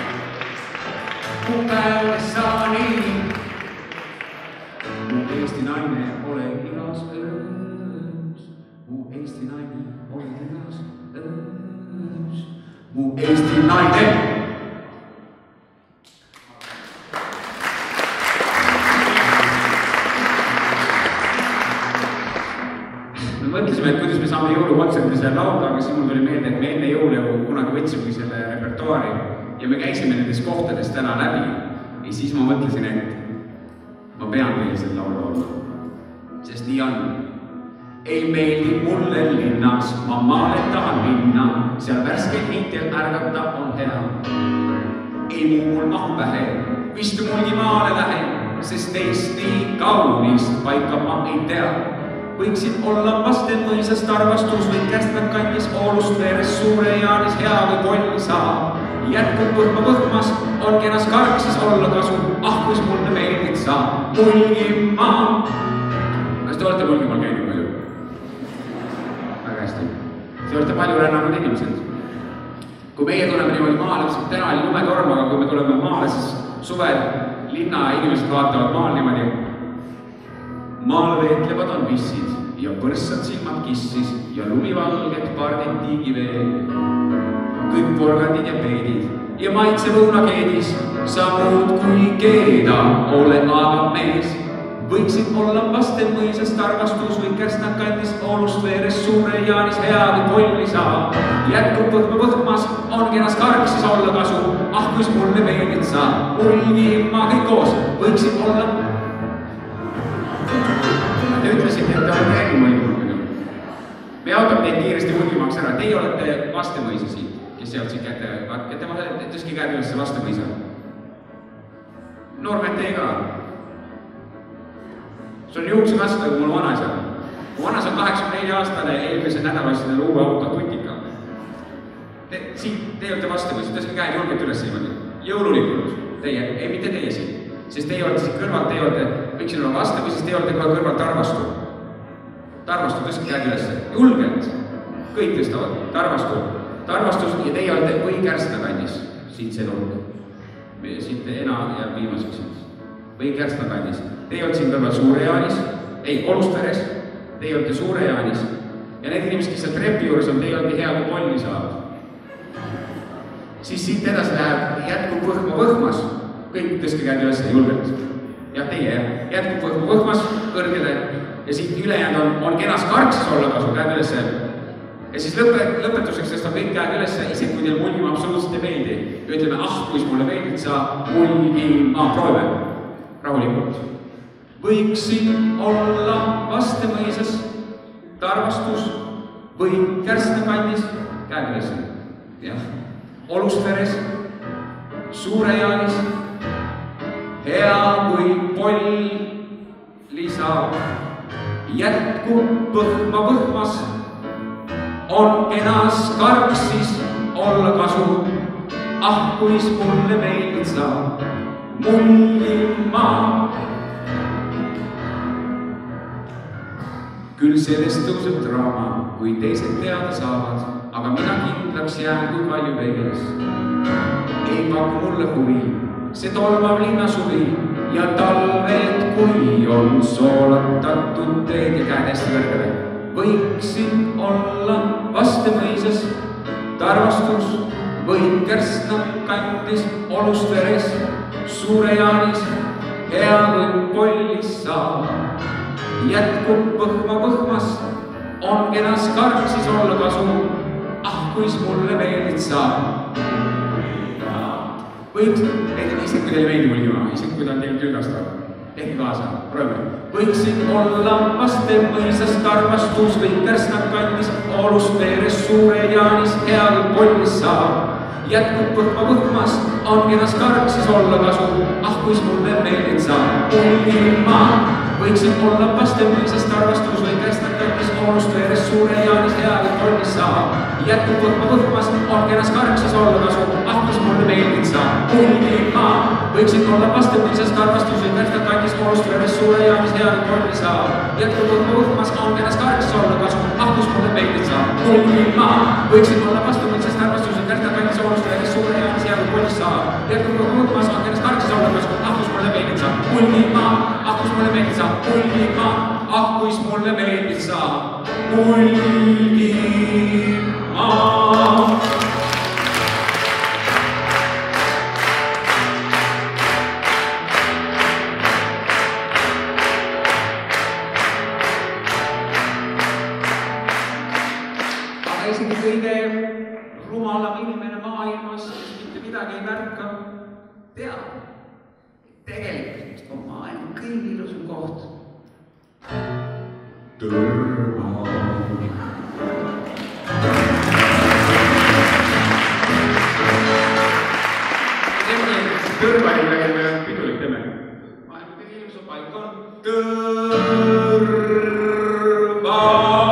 Mu päevades saa nii. Mu Eesti naine ole igas öös. Mu Eesti naine ole igas öös. Mu Eesti naine. Me mõtlesime, et kuidas me saame jõulukontserdis seal laulda, aga siis mul tuli meelde, et me enne jõule kunagi võtsimegi selle repertuaari ja me käisime nendes kohtades täna läbi ja siis ma mõtlesin, et ma pean teile selle laulu laulma, sest nii on. Ei meeldi mulle linnas, ma maale tahan minna, seal värskeid niitel ärgata on hea. Ei mul mahu pähe, vist mulgi maale lähe, sest teist nii kaunist paika ma ei tea. Võiksin olla vasten mõisast arvastus või Kästnad kandis Oolust veres Suure Jaanis hea või Polli saab. Jätkub põhma põhmas, on kenas karksis olla kasu, kus mulle meeldid saab. Mulgimaa. Kas te olete Mulgimaal käinud palju? Väga hästi. Te olete palju rännanud inimesed. Kui meie tuleme niimoodi maale, täna oli lumetorm, aga kui me tuleme maale, siis suvel linna inimesed vaatavad maal niimoodi. Maal veetlevad on vissid ja põrssad silmad kissis ja lumivalged pardid tiigiveel. Kõik porgandid ja peedid ja maitse võunakeedis sa muud kui keeda ole aga mees. Võiksid olla vasten mõisast arvastus või Kästnad kandis Oolust veres Suure Jaanis hea või Polli saab. Jätkub põhmas, on kenas karksis olla kasu, kus mulle meeldid sa. Mulgimaa kõik koos võiksid olla. Te ütlesite, et te olete käinud Mulgimaal. Me jaotab teid kiiresti Mulgimaaks ära. Teie olete vastemõisa siit, kes sealt siin käte vahel, tõstke käed üles vastemõisa. Noormed teie ka. See on juuksekasv, kui mul vanaisa. Mu vanas on 84-aastane, eelmise nädalassine uue auto tutika. Teie olete vastemõisa, tõstke käed julgelt üles niimoodi. Jõululikult. Teie, ei mitte teie siin. Sest teie olete siin kõrvalt, teie olete, võiksin olla vaste või siis teie olete kohe kõrvalt Tarvastu. Tarvastu, tõstke käed üles. Julgelt. Kõik tõstavad. Tarvastus ja teie olete või Kärsna kandis. Siit see nurk. Siit ena ja viimaseks. Või Kärsna kandis. Teie olete siin kõrval Suure Jaanis. Ei, Olustveres. Teie olete Suure Jaanis. Ja need inimesed, kes seal trepi juures on, teie olete hea kui Polli saab. Siis siit edasi läheb, jätkub põhmas. Kõik tõstke käed üles julgelt. Ja teie, jätkub põhmas kõrgele ja siit ülejäänud on kenas karksis olla kasu, käed üles. Ja siis lõpetuseks tõstab kõik käed üles, isegi kui teil Mulgimaa absoluutselt ei meeldi. Ja ütleme, kuis mulle meeldid sa Mulgimaa. Proovime. Rahulikult. Võiksin olla vastemõisas Tarvastus või Kärsna kandis, käed üles. Jah. Olustveres, Suure Jaanis, hea kui Polli saab. Jätkub põhmas, on kenas karksis olla kasu, kuis mulle meeldid sa. Mulgimaa. küll sellest tõuseb draama, kui teised teada saavad, aga mina kindlaks jään, kui palju vees. Ei paku mulle huvi, see tolmav linnasuvi ja talved, kui on soolatatud teed ja käed hästi kõrgele. Võiksin olla vastemõisas, tarvastus või Kersna kandis olust veres, suure Jaanis, hea kui pollis saab. Jätkub põhmas, on kenas karksis olla kasu, kuis mulle meeldid saab. Võiks, isegi kui teile meeldib mulle, isegi kui ta on teil külgastab, tehke kaasa, proovime. Võiksin olla vastemõisas, tarvastus või Kersna kandis olust veres, suure Jaanis, hea kui pollis saab. Jätkub põhmas, on kenas karksis olla kasu, kuis mulle meeldid saab. Ulma võiksin olla vastemõisas, tarvastus või Kersna kandis olust veres, suure Jaanis, hea kui pollis saab. Jätkub põhmas, on kenas karksis olla kasu, kuis mulle meeldid saab. Ulma võiksin olla vastemõisas, tarvastus või Kersna kandis olust veres, suure Jaanis, hea kui pollis saab. Jätkub põhmas, on kenas karksis olla kasu, kuis mulle meeldid saab. Ulma võiksin olla vastemõisas, tarvastus või Kersna kandis olust veres, suure Jaanis, hea kui pollis saab. Jätkub põhmas, on kenas karksis olla kasu, kuis mulle meeldid saab. Ulma kuis mulle meeldid saab. Ulma, kuis mulle meeldid saab. Ulma. Aga isegi kõige rumalam inimene maailmas, kes mitte midagi ei märka, teab. Tegelikult on maailm kõige ilusam koht. Tõrva. Tõrva ei räägime pidulik teeme. Maailm kõige ilusam paik on Tõrva.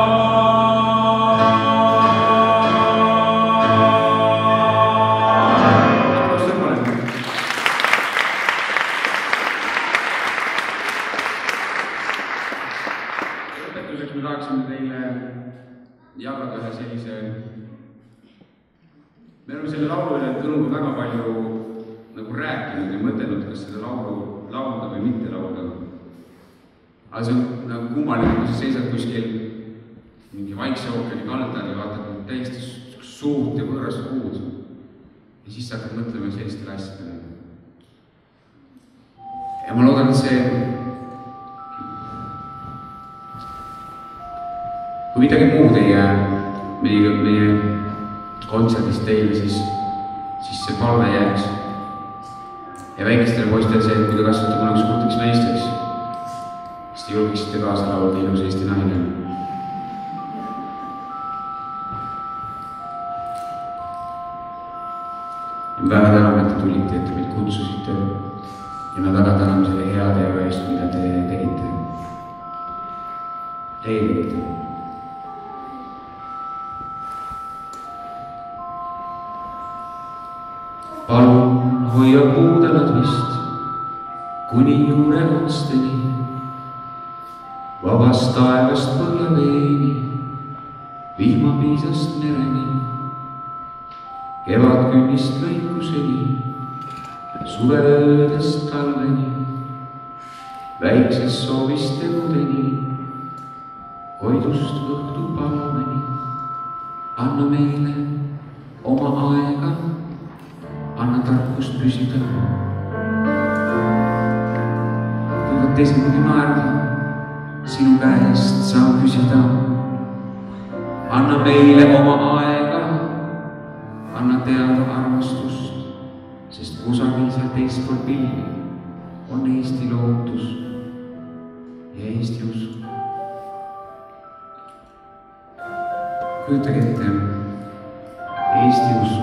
Me tahaksime teile jagada ühe sellise... Me oleme selle laulu üle Tõnuga väga palju rääkinud ja mõtelnud, kas seda laulu laulda või mitte laulda. Aga see on nagu kummaline, kui sa seisad kuskil mingi Vaikse ookeani kaldal ja vaatad täiesti suurt ja võõrast puud. Ja siis sa hakkad mõtlema sellistele asjadele. Ja ma loodan, et see... Kui midagi muud ei jää meie kontserdist teile, siis see palve jääks. Ja väikestele poistele see, et kui te kasvate kunagi suurteks meisteks, siis te julgiksite kaasa laulda Ilus Eesti naine. Ja me väga täname, et te tulite, et te meid kutsusite ja me väga täname selle hea teo eest, mida te tegite. Teie tegite. Palun hoia puudelad vist kuni juure otsteni, vabast taevast põhjaveeni, vihmapiisast mereni, kevadkünnist lõikuseni, suveöödest talveni, väiksest soovist tegudeni, koidust õhtu palmeni. Anna meile oma aega, anna tarkust püsida. Kuivõd teised muidu naerda, sinu käest saan küsida. Anna meile oma aega, anna teada armastust, sest kusagil seal teispool pilli on Eesti lootus ja Eesti usk. Kujutage ette, Eesti usk.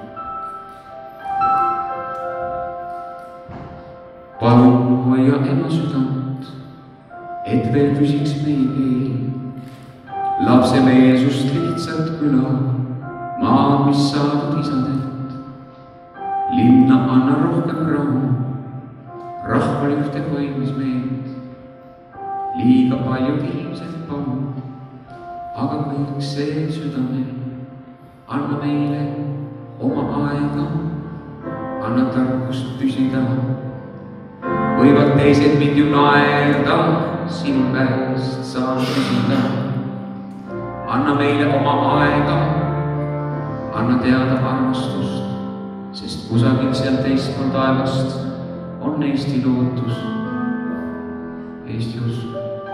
Palun hoia ema südant, et veel püsiks meie keel. Lapse meelsust lihtsalt küla, maa, mis saadud isadelt. Linna anna rohkem rahu, rahval ühte hoidmismeelt. liiga palju ilmselt palun, aga kõik see südamel, anna meile oma aega, anna tarkust püsida. Võivad teised mind ju naerda, sinu käest saan küsida. Anna meile oma aega, anna teada armastust, sest kusagil seal teispool taevast on Eesti lootus, Eesti usk.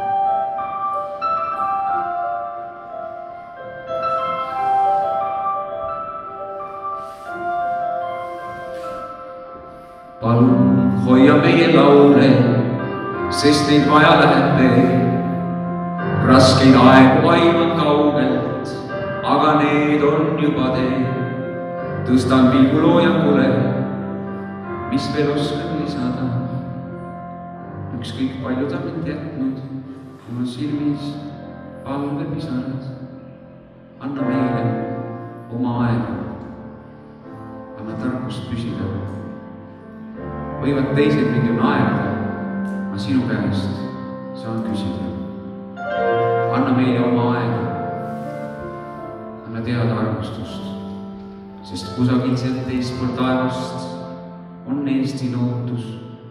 Palun hoia meie laule, sest neid vaja läheb veel. Raskeid aegu aiman kaugelt, aga need on juba teel. Tõstan pilgu loojangule, mis veel oskan lisada. Ükskõik palju ta mind jätnud, mul silmis palvepisarad. Anna meile oma aega, anna tarkust püsida. Võivad teised mind ju naerda, ma sinu käest saan küsida. Anna meile oma aega, anna teada armastust, sest kusagil sealt teispool taevast on Eesti lootus.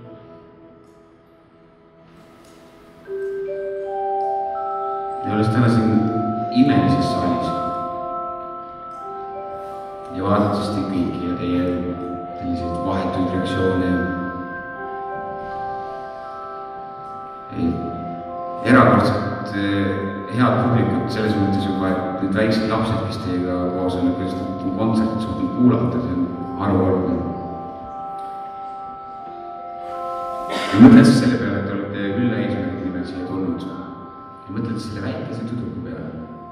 Ja olles täna siin imelises saalis ja vaadates teid kõiki ja teie selliseid vahetuid reaktsioone erakordselt head publikut selles mõttes juba, et need väiksed lapsed, kes teiega koos on, kes on kontserti suutnud kuulata, see on harukordne. Ja mõtled siis selle peale, et te olete Ülle Eesmärgi nimel siia tulnud ja mõtled selle väikese tüdruku peale.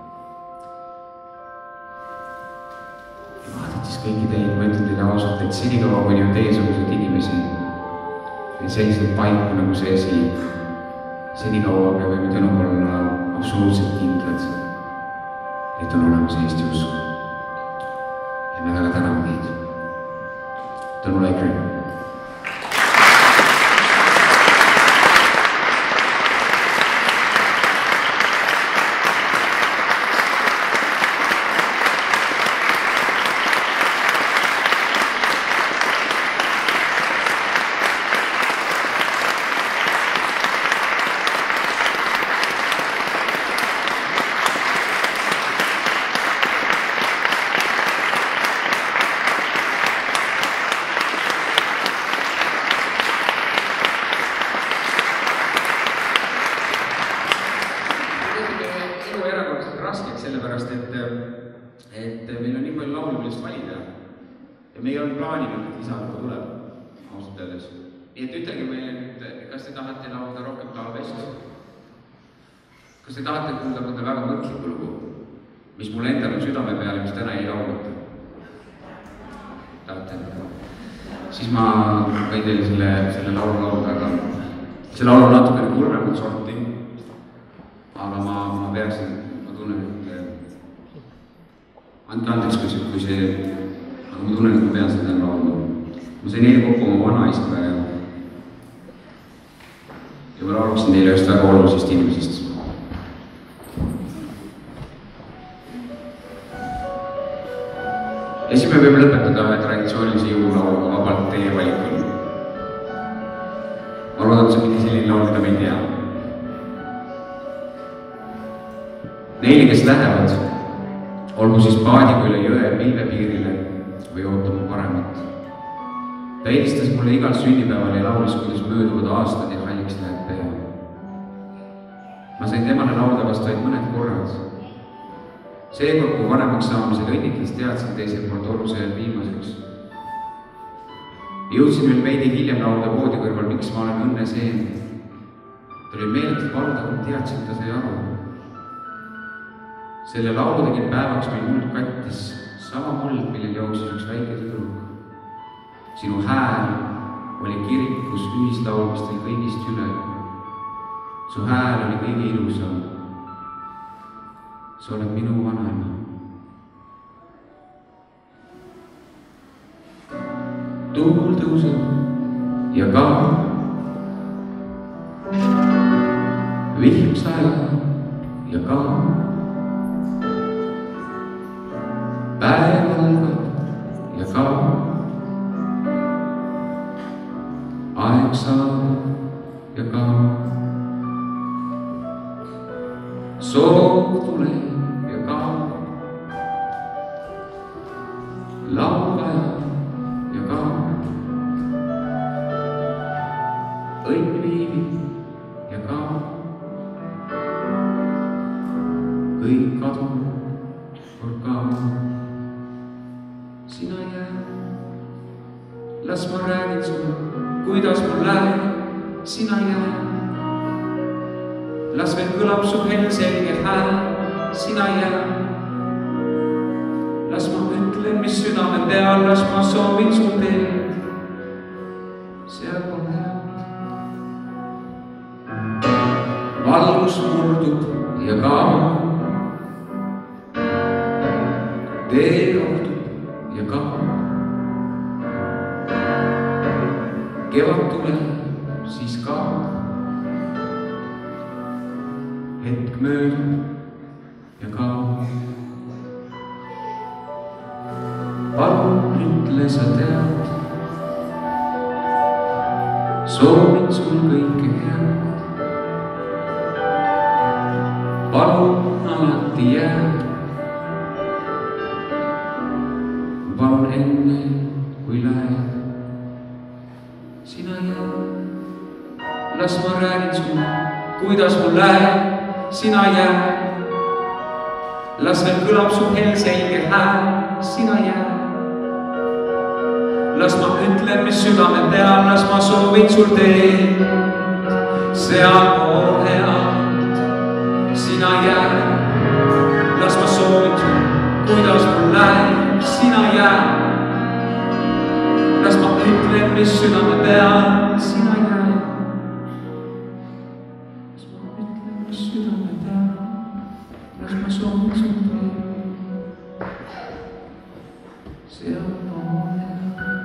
Ja vaadad siis kõiki teid, ma ütlen teile ausalt, et senikaua kuni on teiesuguseid inimesi ja selliseid paiku nagu see siin, senikaua me võime tänupäeval olla absoluutselt kindlad, et on olemas Eesti usk. Ja me väga täname teid. Tõnu Laikri. Kas te tahate kuulda mõnda väga mõtlikku lugu, mis mulle endal on südame peale, mis täna ei laulata? Tahate? Siis ma võin teile selle laulu laulda, aga see laul on natukene kurvemat sorti, aga ma peaksin, ma tunnen, et andke andeks, kui see, aga ma tunnen, et ma pean seda laulda. Ma sain eile kokku oma vanaisaga ja ma laulaksin teile just väga olulisest inimesest. Ja siis me võime lõpetada ühe traditsioonilise jõululauluga vabalt teie valikul. Ma loodan, et see pidi selline laul, mida me ei tea. Neile, kes lähevad, olgu siis paadiga üle jõe pilvepiirile või ootama paremat. Ta helistas mulle igal sünnipäeval ja laulis, kuidas mööduvad aastad ja halliks läheb pea. Ma sain temale laulda vast vaid mõned korrad. Seekord, kui vanemaks saamisel õnnitles, teadsin teisel pool torusel viimaseks. Jõudsin veel veidi hiljem laulda voodi kõrval, miks ma olen õnne seen. Ta oli meeletult valda, kui teadsin, ta sai aru. Selle laulu tegin päevaks meil muld kattis, sama muld, millel jooksis üks väike tüdruk. Sinu hääl oli kirikus ühislaulmistel kõigist üle. Su hääl oli kõige ilusam. Sa oled minu vanaema. Tuul tõuseb ja ka vihma sajab ja kaob. Päev algab ja kaob. Aeg saab ja kaob. Soov tuleb ja kaob. Laulajad ja kaob. Õnn viibib ja kaob. Kõik kadub, kord kaob. Sina jää. Las ma räägin sulle, kuidas mul läheb. Sina jää. Las veel kõlab su helselge hääl. Sina jää. Las ma ütlen, mis südame peal, las ma soovin sul teed. Seal on head. Valgus murdub ja kaob. Tee rohtub ja kaob. Kevad tuleb, siis kaob. Hetk möödub ja kaob. Palun ütle, sa tead. Soovin sul kõike head. Palun alati jääd. Palun enne, kui lähed. Sina jääd. Las ma räägin sulle, kuidas mul läheb. Sina jääd. Las veel kõlab su helselge hääl. Sina jääd. Las ma ütlen, mis südame peal, las ma soovin sul teed. Seal on head. Sina jääd. Las ma soovin sul, kuidas mul läheb. Sina jääd. Las ma ütlen, mis südame peal. Sina jääd. Las ma ütlen, mis südame peal. Las ma soovin sul teed. Seal on head.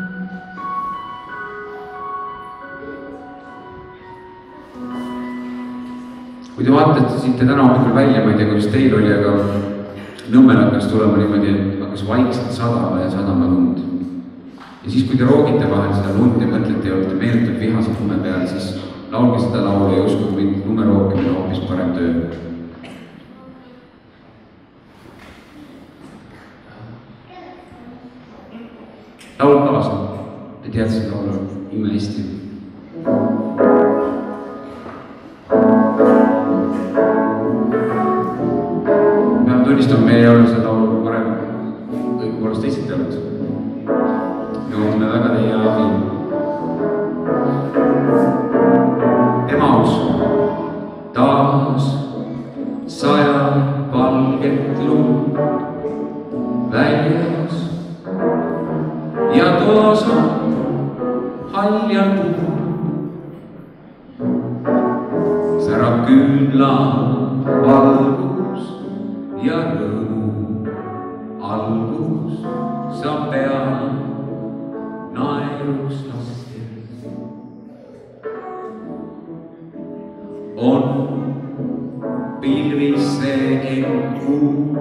Kui te vaatasite täna hommikul välja, ma ei tea, kuidas teil oli, aga Nõmmel hakkas tulema niimoodi, et hakkas vaikselt sadama ja sadama lund. Ja siis, kui te roogite vahel seda lund ja mõtlete ja olete meeletult vihased lume peal, siis laulge seda laulu ja uskuge mind, lume rookimine on hoopis parem töö. Laul kaasa. Te teate seda laulu ime hästi. Tunnistan, meie ei ole seda laulu varem õigupoolest esitanud. Ja oleme väga teie abi. Emaus taas sajab valget lund väljas ja toas on haljal puu. Särab küünla valgus ja rõõmu algus saab pea naeruks lastes. On pilvisse end kuu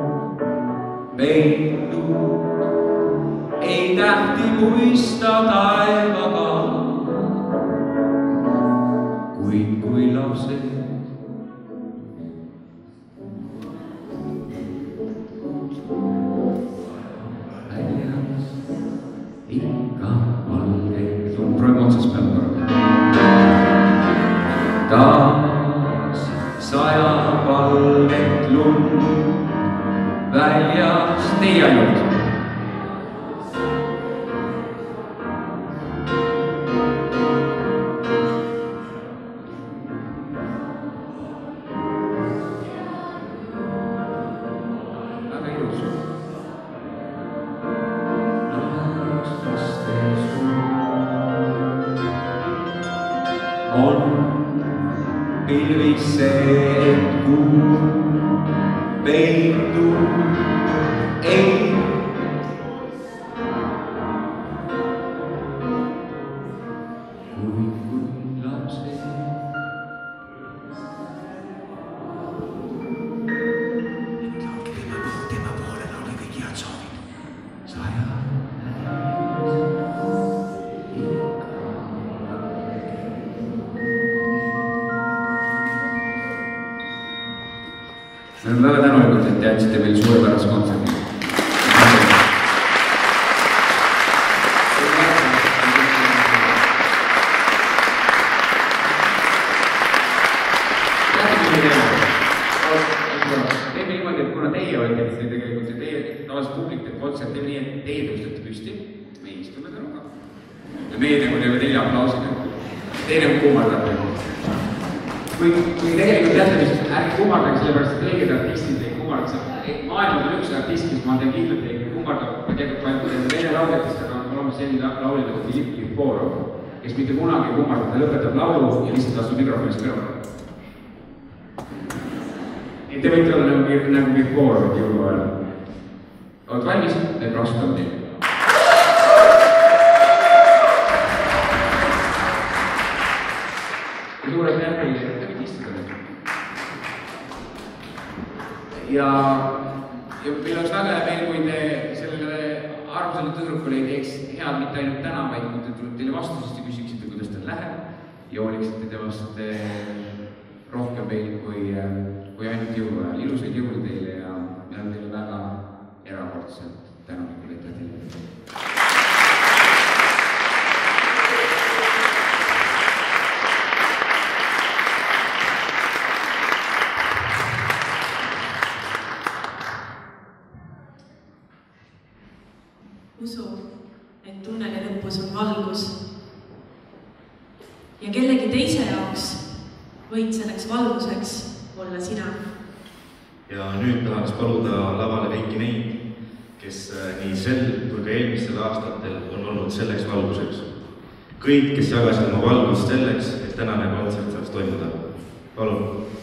peitnud, ei tähti muista taevaga, kuid kui lapsed taas sajab valget lund väljas, nii ainult. Väga ilus. On pilvisse end kuu peitud, ei. Kui lapsed Me oleme väga tänulikud, et te andsite meil suurepärase kontserdi. Teeme niimoodi, et kuna teie olete tegelikult ja teie tavaliselt publik teeb kontsert, teeme nii, et teie tõustate püsti, me istume tänuga ja meie teeme teile aplausiga. Teine kummardab. Kui tegelikult teate, mis ärge kummardage, sellepärast et õiged artistid ei kummardaks. Maailmas on üks artist, mis ma teen kindlalt ei kummardab, ma tegelikult ainult teine lauljatest, aga on olemas selline laulja nagu Philippe Kirkorov, kes mitte kunagi ei kummardab, ta lõpetab laulu ja lihtsalt astub mikrofonist kõrvale. Te võite olla nagu Kirkorov jõuluajal. Oled valmis? Need raksutame teile. Suures järgmine, te võite istuda nüüd. Ja meil oleks väga hea meel, kui te sellele arvusele tõdrukule ei teeks head mitte ainult täna, vaid kui te tuleb teile vastu, siis te küsiksite, kuidas teil läheb ja hooliksite temast rohkem veel kui ainult jõuluajal. Ilusaid jõule teile ja me oleme teile väga erakordselt tänulikud, et te teile. Usu, et tunneli lõpus on valgus ja kellegi teise jaoks võid selleks valguseks olla sina. Ja nüüd tahaks paluda lavale kõiki neid, kes nii sel kui ka eelmistel aastatel on olnud selleks valguseks. Kõik, kes jagasid oma valgust selleks, et tänane kontsert saaks toimuda. Palun.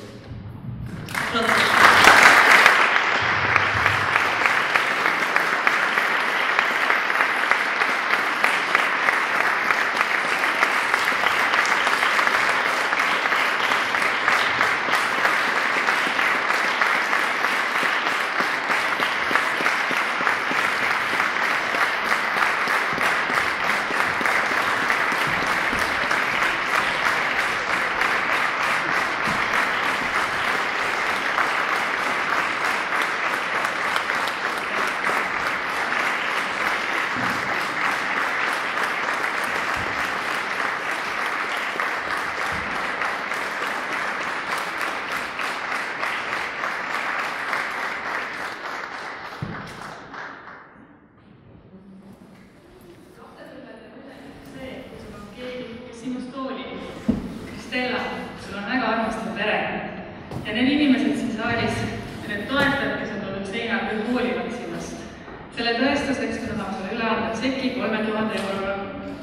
Sinust tooli. Stella, sul on väga armastav pere. Ja need inimesed siin saalis ja need toetajad, kes on tulnud seina küll hoolivad sinust. Selle tõestuseks me tahame sulle üle anda seki 3000 €